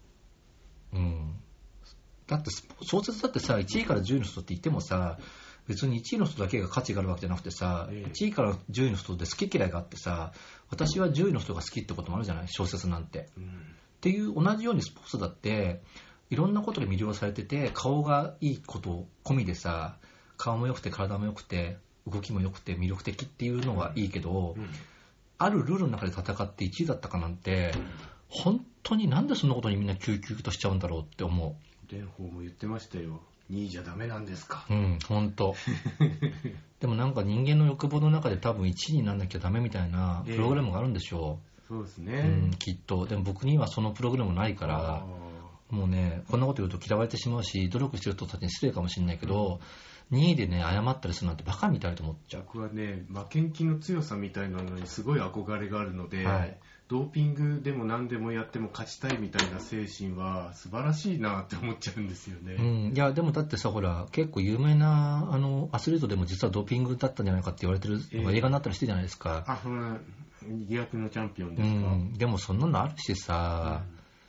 だって小説だってさ、1位から10位の人って言ってもさ、別に1位の人だけが価値があるわけじゃなくてさ、1位から10位の人で好き嫌いがあってさ、私は10位の人が好きってこともあるじゃない、小説なんて。っていう同じようにスポーツだっていろんなことで魅了されてて、顔がいいこと込みでさ、顔も良くて体も良くて動きも良くて魅力的っていうのはいいけど、あるルールの中で戦って1位だったかなんて、本当になんでそんなことにみんなキューキューとしちゃうんだろうって思う。
蓮舫も言ってましたよ、2位じゃダメなんですか。
本当。でもなんか人間の欲望の中で多分1位にならなきゃダメみたいなプログラムがあるんでしょう。
そうですね。
きっと。でも僕にはそのプログラムないから、もうね、こんなこと言うと嫌われてしまうし、努力してる人たちに失礼かもしれないけど、2位でね、謝ったりするなんてバカみたいと思っちゃう。
僕はね、負けん気の強さみたいなのにすごい憧れがあるので、ドーピングでも何でもやっても勝ちたいみたいな精神は素晴らしいなって思っちゃうんですよね。
いやでもだってさ、ほら結構有名なアスリートでも実はドーピングだったんじゃないかって言われてるのが映画になったりしてるじゃないですか。
疑惑のチャンピオンですか。
でもそんなのあるしさ、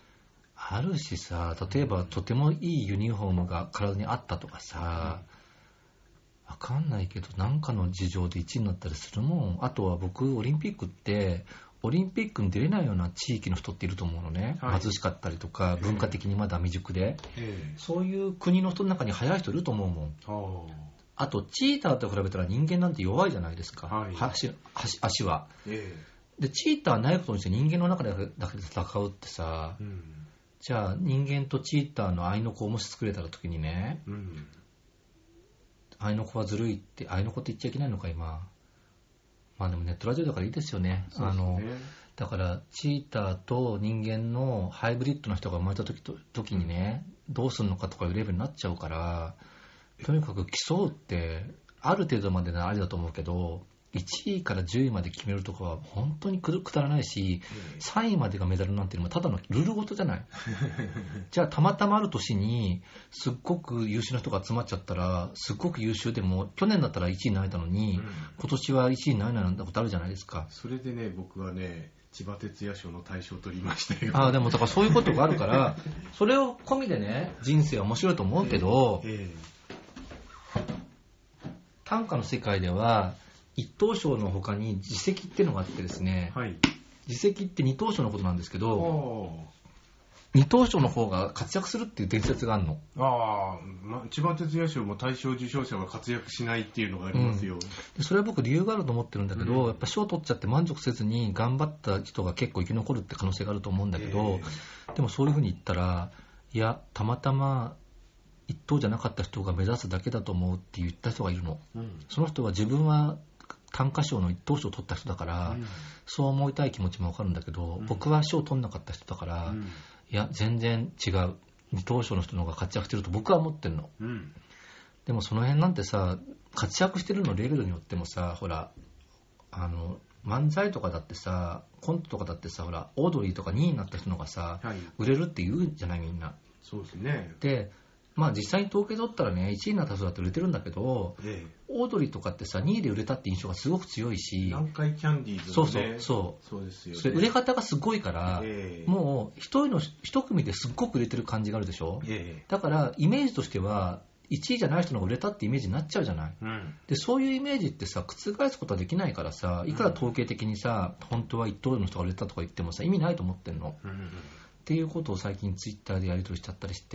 例えばとてもいいユニフォームが体にあったとかさ、わかんないけどなんかの事情で1位になったりするもん。あとは僕オリンピックってオリンピックに出れないような地域の人っていると思うのね、貧しかったりとか文化的にまだ未熟で、そういう国の人の中に速い人いると思うもん。あとチーターと比べたら人間なんて弱いじゃないですか、足は、でチーターはないことにして人間の中だけで戦うってさ、じゃあ人間とチーターの愛の子をもし作れた時にね、愛の子はずるいって、愛の子って言っちゃいけないのか今。まあでもネットラジオだからいいですよね。だからチーターと人間のハイブリッドの人が生まれた時にね、どうするのかとかいうレベルになっちゃうから、とにかく競うってある程度までのありだと思うけど、1位から10位まで決めるとかは本当にくだらないし、3位までがメダルなんていうのもただのルールごとじゃない。じゃあたまたまある年にすっごく優秀な人が集まっちゃったら、すっごく優秀でも去年だったら1位になれたのに、今年は1位になれないなんてことあるじゃないですか。
それでね、僕はね、千葉哲也賞の大賞を取りましたよ。
でもだからそういうことがあるからそれを込みでね、人生は面白いと思うけど、短歌の世界では一等賞の他に実績っていうのがあってですね、実績って二等賞のことなんですけど、二等賞の方が活躍するっていう伝説があるの。
千葉哲也賞も大賞受賞者は活躍しないっていうのがありますよ。
でそれは僕理由があると思ってるんだけど、やっぱ賞取っちゃって満足せずに頑張った人が結構生き残るって可能性があると思うんだけど、でもそういうふうに言ったら、いやたまたま一等じゃなかった人が目指すだけだと思うって言った人がいるの。その人は自分は短歌賞の一等賞を取った人だから、そう思いたい気持ちもわかるんだけど、僕は賞を取んなかった人だから、いや全然違う、二等賞の人の方が活躍してると僕は思ってるの。でもその辺なんてさ、活躍してるのレベルによってもさ、ほら漫才とかだってさ、コントとかだってさ、ほらオードリーとか2位になった人の方がさ、売れるって言うじゃないみんな。
そうですね。
で実際に統計取ったらね、1位になった人だって売れてるんだけど、オードリーとかってさ、2位で売れたって印象がすごく強いし、
南海キャンディーズのね、そうですよね。
それ売れ方がすごいから、もう一組ですっごく売れてる感じがあるでしょ。だからイメージとしては1位じゃない人の方が売れたってイメージになっちゃうじゃない。でそういうイメージってさ、覆すことはできないからさ、いくら統計的にさ、本当は一等の人が売れたとか言ってもさ、意味ないと思ってんの。っていうことを最近ツイッターでやり取りしちゃったりして、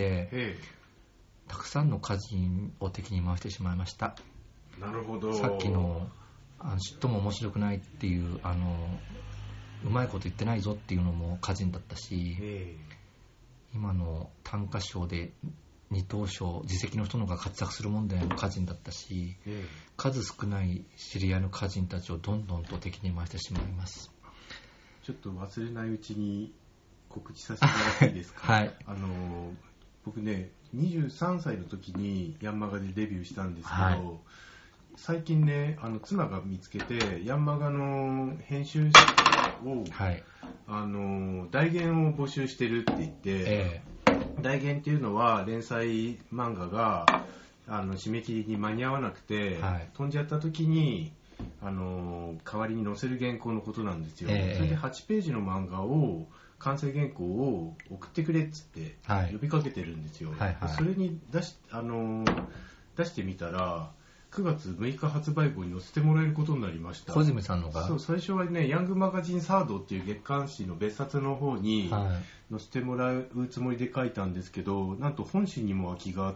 たくさんの歌人を敵に回してしまいました。
なるほど。
さっきのちっとも面白くないっていううまいこと言ってないぞっていうのも歌人だったし、今の短歌賞で二等賞実績の人の方が活躍する問題の歌人だったし、数少ない知り合いの歌人たちをどんどんと敵に回してしまいます。
ちょっと忘れないうちに告知させてもらっていいですか？
はい。
僕ね、23歳の時にヤンマガでデビューしたんですけど、はい、最近ね、妻が見つけて、ヤンマガの編集者を、はい、代言を募集してるって言って、代言っていうのは連載漫画が締め切りに間に合わなくて、はい、飛んじゃった時に代わりに載せる原稿のことなんですよ。それで8ページの漫画を完成原稿を送ってくれっつって呼びかけてるんですよ。はいはい、それに出してみたら9月6日発売号に載せてもらえることになりました。
小泉さんのが？
そう、最初はね、ヤングマガジンサードっていう月刊誌の別冊の方に載せてもらうつもりで書いたんですけど、なんと本誌にも空きがあって、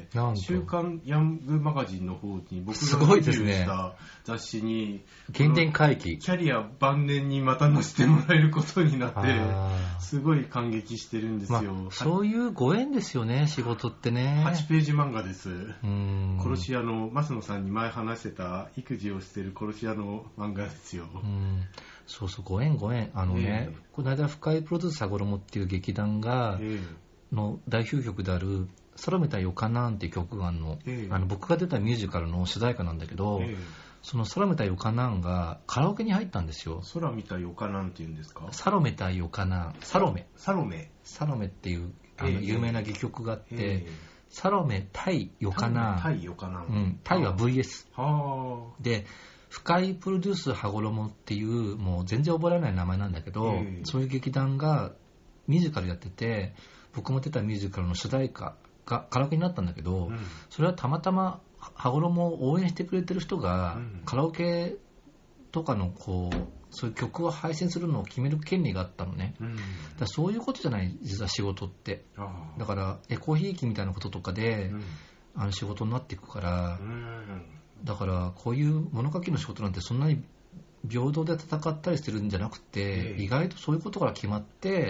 週刊ヤングマガジンの方に僕がデビューした雑誌に
原点回帰
キャリア晩年にまた載せてもらえることになって、すごい感激してるんですよ。
そういうご縁ですよね、仕事ってね。
8ページ漫画です。殺し屋の増野さんに前話してた育児をしてる殺し屋の漫画ですよ。
そうそう、ご縁。この間深井プロデュース羽衣っていう劇団が、の代表曲である空見たよかなんっていう曲があるの。僕が出たミュージカルの主題歌なんだけど、その空見たよかなんがカラオケに入ったんですよ。
空見たよかなんっていうんですか？
サロメたよかなん。サロメっていう有名な戯曲があって、サロメ対よかなん。対は VS。で、深井プロデュース羽衣っていう、もう全然覚えられない名前なんだけど、そういう劇団がミュージカルやってて、僕も出たミュージカルの主題歌がカラオケになったんだけど、それはたまたま羽衣を応援してくれてる人が、カラオケとかのそういう曲を配信するのを決める権利があったのね。だからそういうことじゃない、実は仕事って。だからエコひいきみたいなこととかで、仕事になっていくから、だからこういう物書きの仕事なんてそんなに平等で戦ったりしてるんじゃなくて、意外とそういうことから決まって、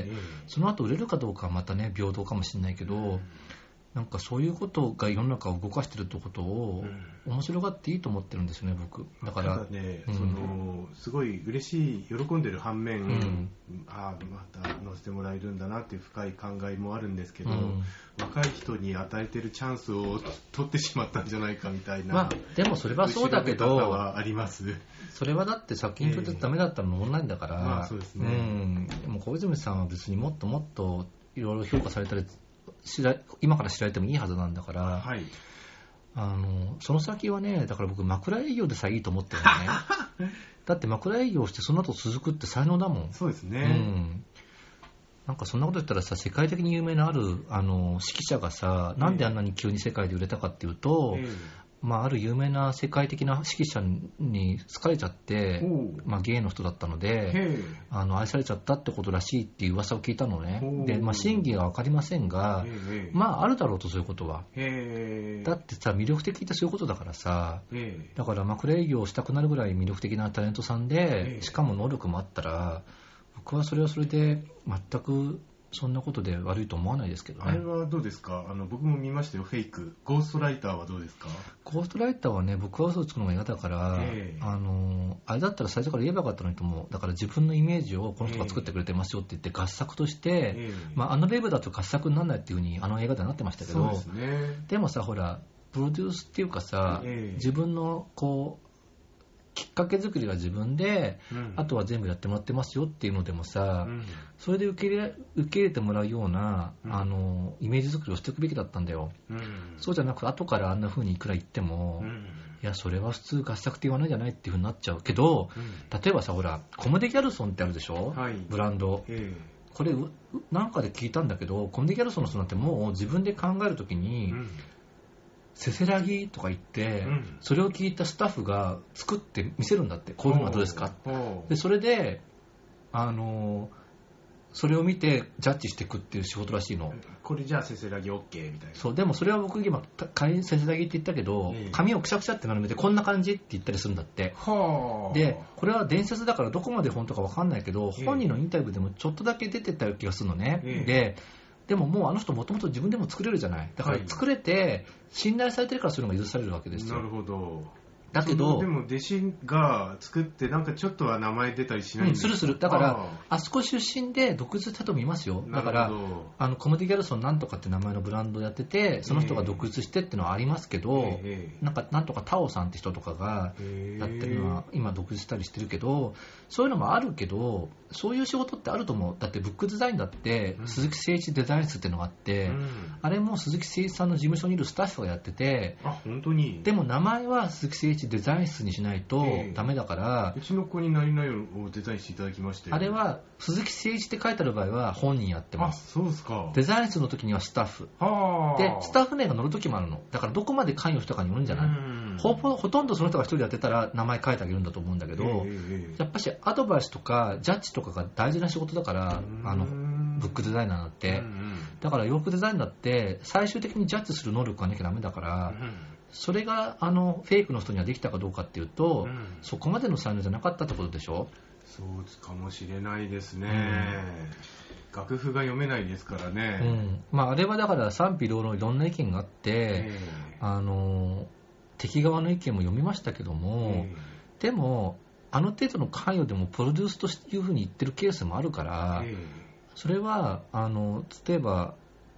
その後売れるかどうかはまたね平等かもしれないけど、なんかそういうことが世の中を動かしてるってことを面白がっていいと思ってるんですよね、僕。だから
ただね、すごい嬉しい、喜んでる反面、また載せてもらえるんだなっていう深い考えもあるんですけど、若い人に与えてるチャンスを取ってしまったんじゃないかみたいな、
でもそれはそうだけど、
はあります。
それはだって作品としてダメだったのもオンラインだから、
そうですね。
でも小泉さんは別にもっともっといろいろ評価されたり今から知られてもいいはずなんだから、その先はね、だから僕枕営業でさえいいと思ってるんだね。だって枕営業してその後続くって才能だもん。
そうですね。
なんかそんなこと言ったらさ、世界的に有名なある指揮者がさ、なんであんなに急に世界で売れたかっていうと、ある有名な世界的な指揮者に好かれちゃって、ゲイの人だったので愛されちゃったってことらしいっていう噂を聞いたのね。で、真偽は分かりませんが、あるだろうと、そういうことは。だってさ、魅力的ってそういうことだからさ、だから枕営業をしたくなるぐらい魅力的なタレントさんで、しかも能力もあったら、僕はそれはそれで全くそんなことで悪いと思わないですけどね。
あれはどうですか？僕も見ましたよ、フェイク。ゴーストライターはどうですか？
ゴーストライターはね、僕は嘘をつくのが嫌だから、あれだったら最初から言えばよかったのにと思う。だから自分のイメージをこの人が作ってくれてますよって言って合作として、ウェブだと合作にならないっていう風に映画ではなってましたけど、
そうですね。
でもさ、ほら、プロデュースっていうかさ、自分のきっかけ作りは自分で、あとは全部やってもらってますよっていうのでもさ、それで受け入れてもらうような、イメージ作りをしていくべきだったんだよ。そうじゃなく後からあんな風にいくら言っても、いやそれは普通合作って言わないじゃないっていう風になっちゃうけど、例えばさ、ほらコムデ・ギャルソンってあるでしょ、ブランド。これなんかで聞いたんだけど、コムデ・ギャルソンの人なんてもう自分で考えるときに、せせらぎとか言って、それを聞いたスタッフが作って見せるんだって。こういうのはどうですか。でそれでそれを見てジャッジしていくっていう仕事らしいの。
これじゃあせせらぎ OK みたいな。
そう、でもそれは僕今せせらぎって言ったけど、髪をくしゃくしゃって丸めてこんな感じって言ったりするんだって。でこれは伝説だからどこまで本当か分かんないけど、本人のインタビューでもちょっとだけ出てた気がするのね。でももうあの人もともと自分でも作れるじゃない。だから作れて信頼されてるからそういうのが許されるわけですよ。
なるほど。
だけど
でも弟子が作ってなんかちょっとは名前出たりしないんですか？
するだからあそこ出身で独立したとも言いますよ。だからコモディ・ギャルソンなんとかって名前のブランドをやってて、その人が独立してっていうのはありますけど、なんとかタオさんって人とかがやってるのは今独立したりしてるけど、そういうのもあるけど、そういう仕事ってあると思う。だってブックデザインだって鈴木誠一デザイン室っていうのがあって、あれも鈴木誠一さんの事務所にいるスタッフがやってて、
本当に。
でも名前は鈴木誠一デザイン室にしないとダメだから、
うちの子に何々をデザインしていただきましたよ。
あれは鈴木誠一って書いてある場合は本人やってます。
そうですか。
デザイン室の時にはスタッフで、スタッフ名が載る時もあるの。だからどこまで関与したかによるんじゃない？ほとんどその人が一人やってたら名前書いてあげるんだと思うんだけど、やっぱしアドバイスとかジャッジとかが大事な仕事だから、ブックデザイナーだって、だから洋服デザインだって最終的にジャッジする能力がなきゃダメだから、それがフェイクの人にはできたかどうかっていうと、そこまでの才能じゃなかったってことでしょ。
そうかもしれないですね。楽譜が読めないですからね。
あれはだから賛否両論いろんな意見があって、敵側の意見も読みましたけども、でもあの程度の関与でもプロデュースというふうに言ってるケースもあるから、それは例えば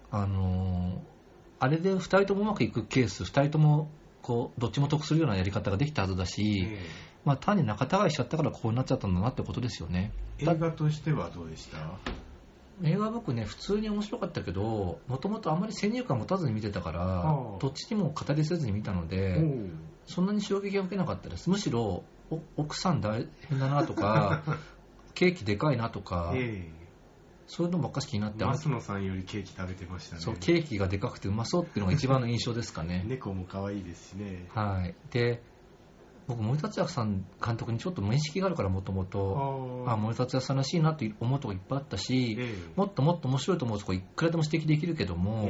あれで2人ともうまくいくケース、2人ともこうどっちも得するようなやり方ができたはずだし、単に仲違いしちゃったからこうなっちゃったんだなってことですよね。
映画としてはどうでした？
映画僕ね、普通に面白かったけど、もともとあまり先入観持たずに見てたから、どっちにも語りせずに見たので、そんなに衝撃は受けなかったです。むしろ奥さん大変だなとかケーキでかいなとか、そういうのばっかし気になって、
松野さんよりケーキ食べてましたね。
そう、ケーキがでかくてうまそうっていうのが一番の印象ですかね。
猫も可愛いですしね。
はい。で、僕森達也さん監督にちょっと面識があるから、もともと森達也さんらしいなと思うとこいっぱいあったし、もっともっと面白いと思うとこいくらでも指摘できるけども、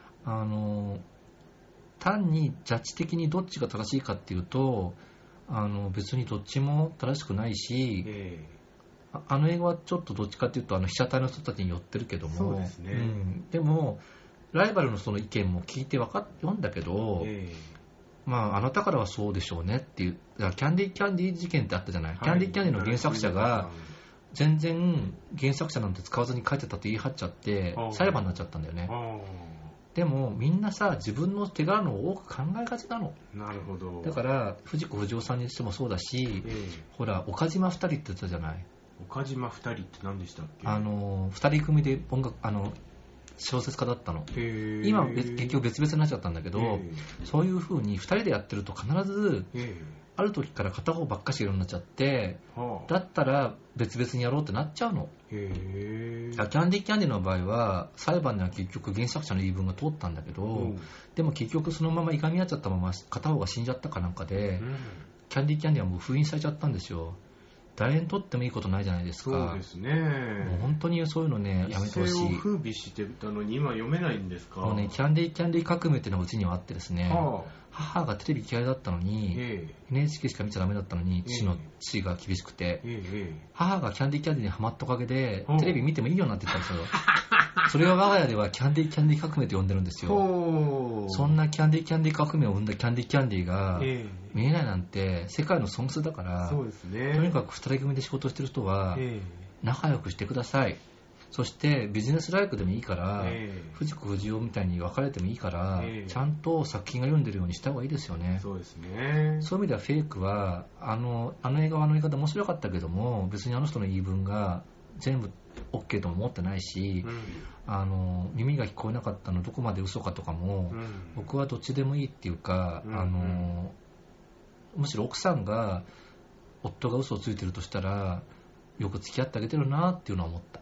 単にジャッジ的にどっちが正しいかっていうと、別にどっちも正しくないし、あの映画はちょっとどっちかっていうと被写体の人たちに寄ってるけども、
そうですね。
でもライバルのその意見も聞いて読んだけど、あなたからはそうでしょうねっていう。キャンディー事件ってあったじゃない。キャンディーの原作者が全然原作者なんて使わずに書いてたって言い張っちゃって裁判になっちゃったんだよね。でもみんなさ、自分の手柄の多く考えがちなの。
なるほど。
だから藤子不二雄さんにしてもそうだし、ほら岡島2人って言ったじゃない。
岡島2人って何でしたっけ
？2人組で音楽小説家だったの。今結局別々になっちゃったんだけど、そういう風に2人でやってると必ずある時から片方ばっかしやるようになっちゃって、だったら別々にやろうってなっちゃうの。キャンディーの場合は裁判では結局原作者の言い分が通ったんだけど、でも結局そのままいがみ合っちゃったまま片方が死んじゃったかなんかで、キャンディーはもう封印されちゃったんですよ。誰にとってもいいことないじゃないですか。
そうですね。
もう本当にそういうのね、やめてほしい。
一世を風靡してたのに今読めないんですか？
もうね、キャンディー革命っていうのがうちにはあってですね、母がテレビ嫌いだったのに、NHK しか見ちゃダメだったのに、父が厳しくて、母がキャンディーにハマったおかげで、テレビ見てもいいようになってたんですよ。それが我が家ではキャンディー革命と呼んでるんですよ。そんなキャンディー革命を生んだキャンディーが見えないなんて世界の損失だから、
そうですね。
とにかく2人組で仕事してる人は仲良くしてください。そしてビジネスライクでもいいから、藤子不二雄みたいに別れてもいいから、ちゃんと作品が読んでるようにした方がいいですよね。
そうですね。
そういう意味ではフェイクはあの映画は映画で面白かったけども、別にあの人の言い分が全部 OK とも思ってないし、耳が聞こえなかったのどこまで嘘かとかも、僕はどっちでもいいっていうか、むしろ奥さんが夫が嘘をついてるとしたらよく付き合ってあげてるなっていうのは思った。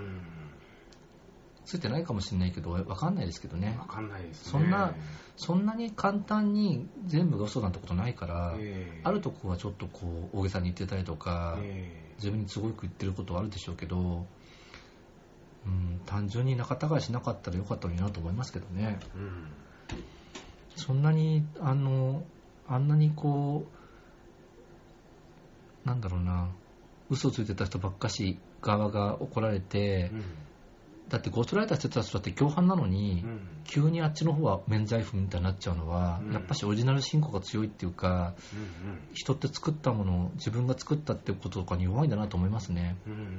ついてないかもしれないけど分かんないですけどね。
分かんないです
ね。そんなに簡単に全部が嘘なんてことないから、あるとこはちょっとこう大げさに言ってたりとか、自分に都合よく言ってることはあるでしょうけど、単純に仲違いしなかったらよかったのになと思いますけどね。そんなにあんなにこうなんだろうな、嘘ついてた人ばっかし側が怒られて、 だってゴーストライターしてた人だって共犯なのに、急にあっちの方は免罪符みたいになっちゃうのは、やっぱしオリジナル信仰が強いっていうか、人って作ったものを自分が作ったってこととかに弱いんだなと思いますね。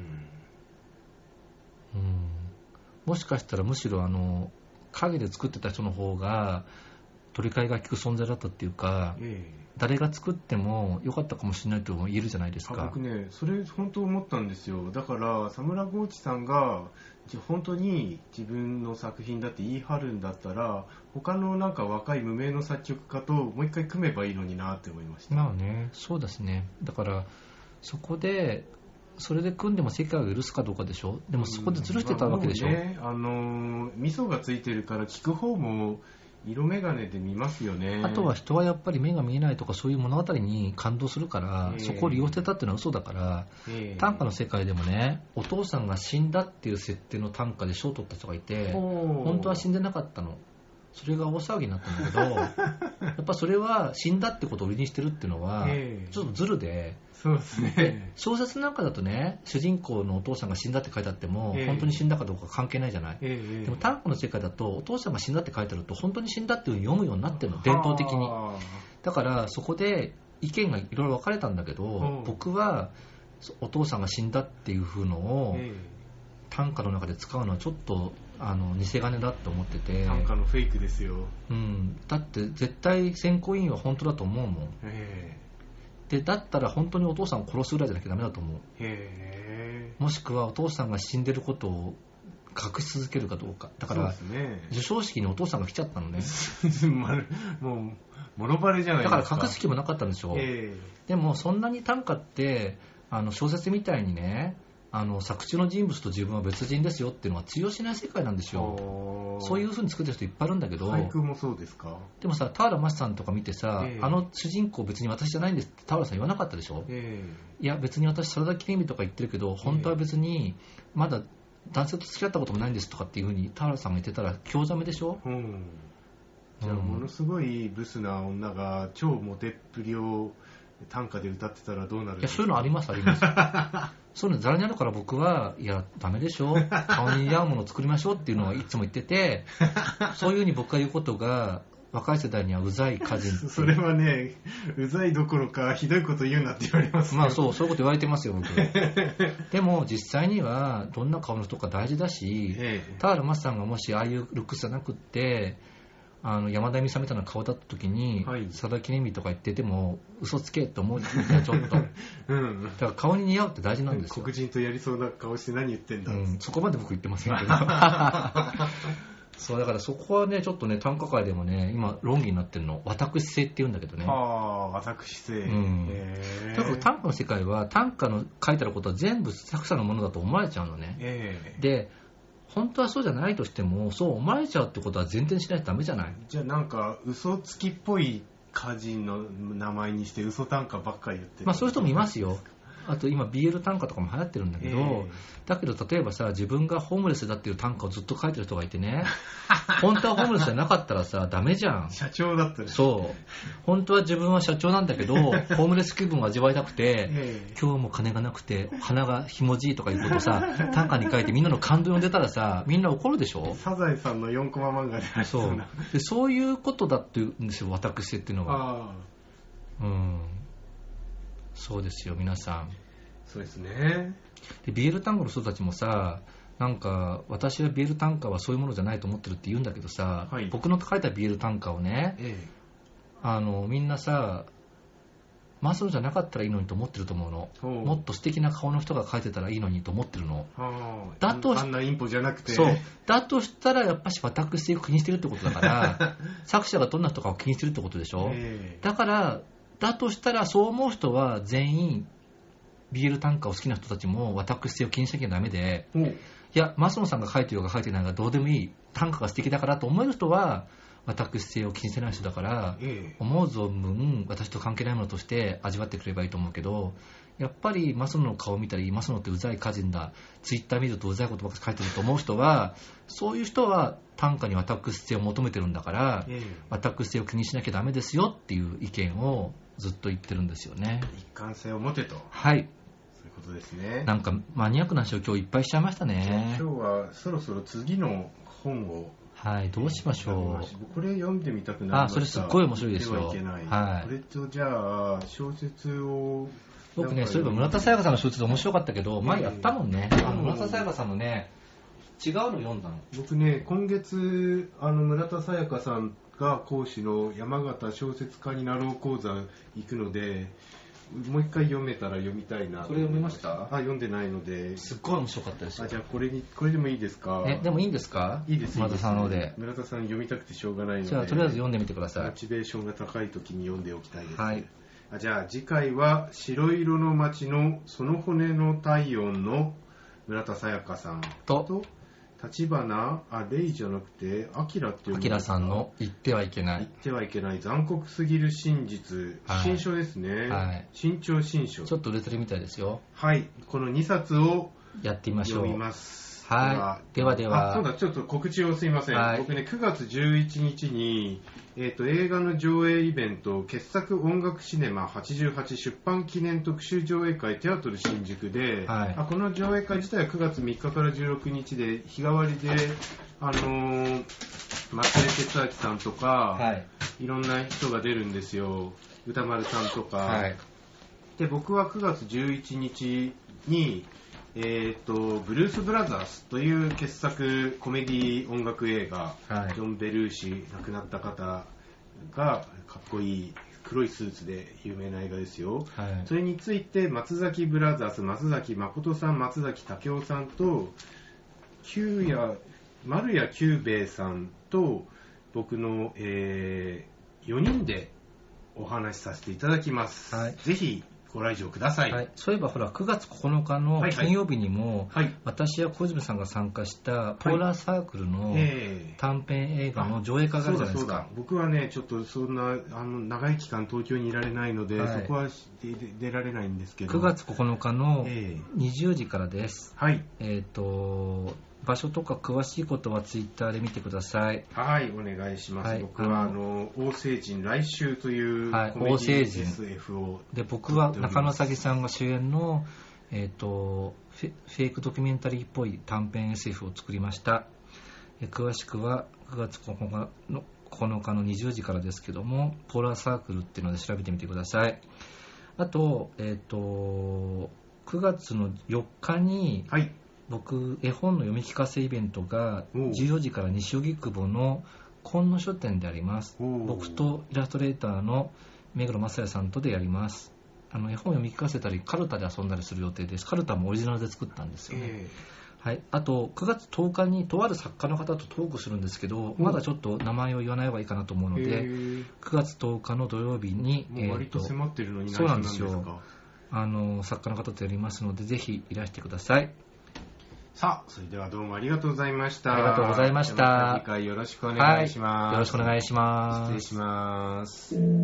もしかしたらむしろ影で作ってた人の方が取り替えが利く存在だったっていうか、誰が作っても良かったかもしれないとも言えるじゃないですか。
僕ね、それ本当思ったんですよ。だから佐村豪地さんが本当に自分の作品だって言い張るんだったら、他のなんか若い無名の作曲家ともう一回組めばいいのになって思いました。
まあね、そうですね。だからそこでそれで組んでも世界が許すかどうかでしょ。でもそこでずるしてたわけでしょ。
味噌がついてるから聞く方も色眼鏡で見ますよね。
あとは人はやっぱり目が見えないとかそういう物語に感動するから、そこを利用してたっていうのは嘘だから、短歌の世界でもね、お父さんが死んだっていう設定の短歌で賞を取った人がいて、本当は死んでなかったの。それが大騒ぎになったんだけどやっぱそれは死んだってことを売りにしてるっていうのはちょっとズルで、
そうですね。
小説なんかだとね、主人公のお父さんが死んだって書いてあっても、本当に死んだかどうか関係ないじゃない。でも短歌の世界だとお父さんが死んだって書いてあると本当に死んだっていう風に読むようになってるの、伝統的に。だからそこで意見がいろいろ分かれたんだけど、僕はお父さんが死んだっていう風のを短歌の中で使うのはちょっと偽金だって思ってて。
短歌のフェイクですよ。
だって絶対選考委員は本当だと思うもん。でだったら本当にお父さんを殺すぐらいじゃなきゃダメだと思う。もしくはお父さんが死んでることを隠し続けるかどうか。だから、授賞式にお父さんが来ちゃったのね
もうもろバレじゃないですか。
だから隠す気もなかったんでしょ。でもそんなに短歌って小説みたいにね、作中の人物と自分は別人ですよっていうのは通用しない世界なんですよ。そういう風に作ってる人いっぱいいるんだけど。
俳句もそうですか。
でもさ、田原町さんとか見てさ、主人公別に私じゃないんですって田原さん言わなかったでしょ。いや別に私サラダ記念日とか言ってるけど、本当は別にまだ男性と付き合ったこともないんですとかっていう風に田原さんが言ってたら興ざめでしょ。
じゃあものすごいブスな女が超モテっぷりを短歌で歌ってたらどうなるんですか。
いやそういうのありますありますそういうのざらにあるから、僕はいやダメでしょ、顔に似合うものを作りましょうっていうのはいつも言っててそういう風に僕が言うことが若い世代にはうざい歌人って。
それはね、うざいどころかひどいこと言うなって言われます、
まあそういうこと言われてますよ僕でも実際にはどんな顔の人か大事だし、田原町さんがもしああいうルックスじゃなくって山田美沙みたいな顔だった時に、サラダ記念日とか言ってても嘘つけって思うじゃんちょっとだから顔に似合うって大事なんですよ。
黒人とやりそうな顔して何言ってんだ、
そこまで僕言ってませんけどそうだからそこはねちょっとね短歌界でもね今論議になってるの、私性って言うんだけどね。
私性。
だから短歌の世界は短歌の書いてあることは全部作者のものだと思われちゃうのね。で本当はそうじゃないとしてもそう思われちゃうってことは前提にしないとダメじゃない。
じゃあなんか嘘つきっぽい歌人の名前にして嘘短歌ばっかり言ってる。
そういう人もいますよ。あと今 BL 短歌とかも流行ってるんだけど、だけど例えばさ、自分がホームレスだっていう短歌をずっと書いてる人がいてね本当はホームレスじゃなかったらさダメじゃん。
社長だったね。
そう本当は自分は社長なんだけどホームレス気分を味わいたくて、今日も金がなくて鼻がひもじいとかいうことをさ短歌に書いてみんなの感動を読んでたらさみんな怒るでしょ。
サザエさんの4コマ漫画でありそうな。
そういうことだって言うんですよ私性っていうのは。そうですよ皆さん。
そうですね。
で BL 単語の人たちもさ、なんか私は BL 短歌はそういうものじゃないと思ってるって言うんだけどさ、僕の書いた BL 短歌をね、みんなさマスロじゃなかったらいいのにと思ってると思うの。もっと素敵な顔の人が書いてたらいいのにと思ってるの。
だとあんなインポじゃなくて、
そうだとしたらやっぱし私性を気にしてるってことだから作者がどんな人かを気にしてるってことでしょ。だからだとしたらそう思う人は全員 BL 短歌を好きな人たちも私性を気にしなきゃダメで、いや増野さんが書いてようが書いてないがどうでもいい、短歌が素敵だからと思える人は私性を気にしてない人だから、思う存分私と関係ないものとして味わってくればいいと思うけど、やっぱり増野の顔を見たり増野ってうざい歌人だ、ツイッター見るとうざいことばっかり書いてると思う人はそういう人は短歌に私性を求めてるんだから、私性を気にしなきゃダメですよっていう意見をずっと言ってるんですよね。
一貫性を持てと。
はい、
そういうことですね。
なんかマニアックな話を今日いっぱいしちゃいましたね。
今日はそろそろ次の本を、
はい、どうしましょ
う。これ読んでみたくなりました。
それすっごい面白いですよ。
ではいけない。はい、これとじゃあ小説を
僕ね、そういえば村田沙耶香さんの小説面白かったけど、前やったもんね。村田沙耶香さんのね、違うの読んだの。
僕ね、今月村田沙耶香さんが講師の山形小説家になろう講座行くので、もう一回読めたら読みたいな。
これ読みました？
読んでないので。
すっごい面白かったですよ。
じゃあこれでもいいですか？
でもいいんですか？
いいです。
村田さんので。
村田さん読みたくてしょうがないので。
じゃあとりあえず読んでみてください。
モチベーションが高い時に読んでおきたいです。
はい。
じゃあ次回は白色の街のその骨の体温の村田沙耶香さんと立花レイじゃなくてアキラっていう
明さんの言ってはいけない
残酷すぎる真実、新書ですね、はい、新潮新書、
ちょっと売れてるみたいですよ。
はい、この2冊を
やってみましょう。
読みます。
はい。では
そうだ、ちょっと告知をすいません。はい、僕ね、9月11日に、映画の上映イベント、傑作音楽シネマ88出版記念特集上映会テアトル新宿で、はい、この上映会自体は9月3日から16日で、日替わりで、松江哲明さんとか、はい、いろんな人が出るんですよ。歌丸さんとか。はい、で、僕は9月11日に、ブルース・ブラザースという傑作コメディ音楽映画、はい、ジョン・ベルーシ、亡くなった方がかっこいい黒いスーツで有名な映画ですよ、はい、それについて松崎ブラザース、松崎誠さん、松崎武夫さんと丸谷久兵衛さんと僕の、4人でお話しさせていただきます、はい、ぜひご来場ください。はい、
そういえばほら9月9日の金曜日にも、はいはい、私や小泉さんが参加したポーラーサークルの短編映画の上映会があるじゃないですか。
そうだ僕はねちょっとそんな長い期間東京にいられないので、はい、そこは出られないんですけど
9月9日の20時からです。
はい。
場所とか詳しいことはツイッターで見てください。
はい、お願いします。はい、僕は王星人来週というコメディ SF を、
で僕は中野咲さんが主演のフェイクドキュメンタリーっぽい短編 SF を作りました。詳しくは9月9日の20時からですけども、ポーラーサークルっていうので調べてみてください。あと9月の4日に、はい、僕絵本の読み聞かせイベントが14時から西荻窪の今野書店であります。僕とイラストレーターの目黒正也さんとでやります。絵本読み聞かせたりカルタで遊んだりする予定です。カルタもオリジナルで作ったんですよね。はい、あと9月10日にとある作家の方とトークするんですけど、まだちょっと名前を言わない方がいいかなと思うので、9月10日の土曜日に
もう割と迫ってるのに
そうなんですよ。作家の方とやりますのでぜひいらしてください。
さあ、それではどうもありがとうございました。
ありがとうございました。
また次回よろしくお願いします。
はい、よろしくお願いします。
失礼します。